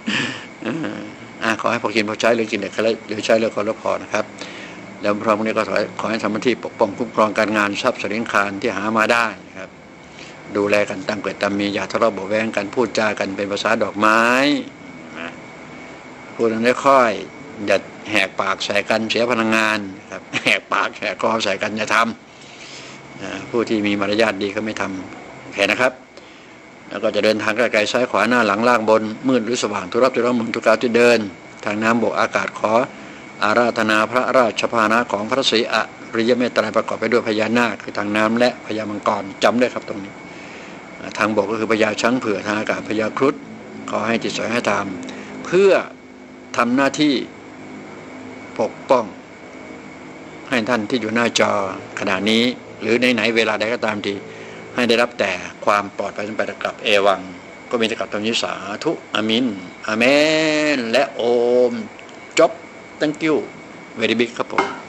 ขอให้พอกินพอใช้หรือกินแต่หรือใช้เรื่องคนละพอนะครับแล้วพร้อมนี้ก็ขอขอให้ทำหน้าที่ปกป้องคุ้มครองการงานทรัพย์สินคารที่หามาได้นะครับดูแลกันตั้งเกิดตามมีอย่าทะเลาะเบาะแว้งกันพูดจากันเป็นภาษาดอกไม้นะพูดกันค่อยๆอย่าแหกปากใส่กันเสียพลังงานครับแหกปากแหกคอใส่กันอย่าทำผู้ที่มีมารยาทดีก็ไม่ทำโอเคนะครับแล้วก็จะเดินทางไกลๆซ้ายขวาหน้าหลังล่างบนมืดหรือสว่างทุรับทุรมุนทุกก้าวที่เดินทางน้ำบกอากาศขออาราธนาพระราชพานะของพระศรีอริยเมตไตรประกอบไปด้วยพญานาคคือทางน้ำและพญามังกรจำด้วยครับตรงนี้ทางบกก็คือพญาช้างเผือกทางอากาศพญาครุฑขอให้จิตสวยให้ทำเพื่อทำหน้าที่ปกป้องให้ท่านที่อยู่หน้าจอขณะนี้หรือในไหนเวลาใดก็ตามทีให้ได้รับแต่ความปลอดภัยสมบัติกับเอวังก็มีแต่กับตรงนี้สาธุอามินอาเมนและโอมจบ thank you very big ครับผม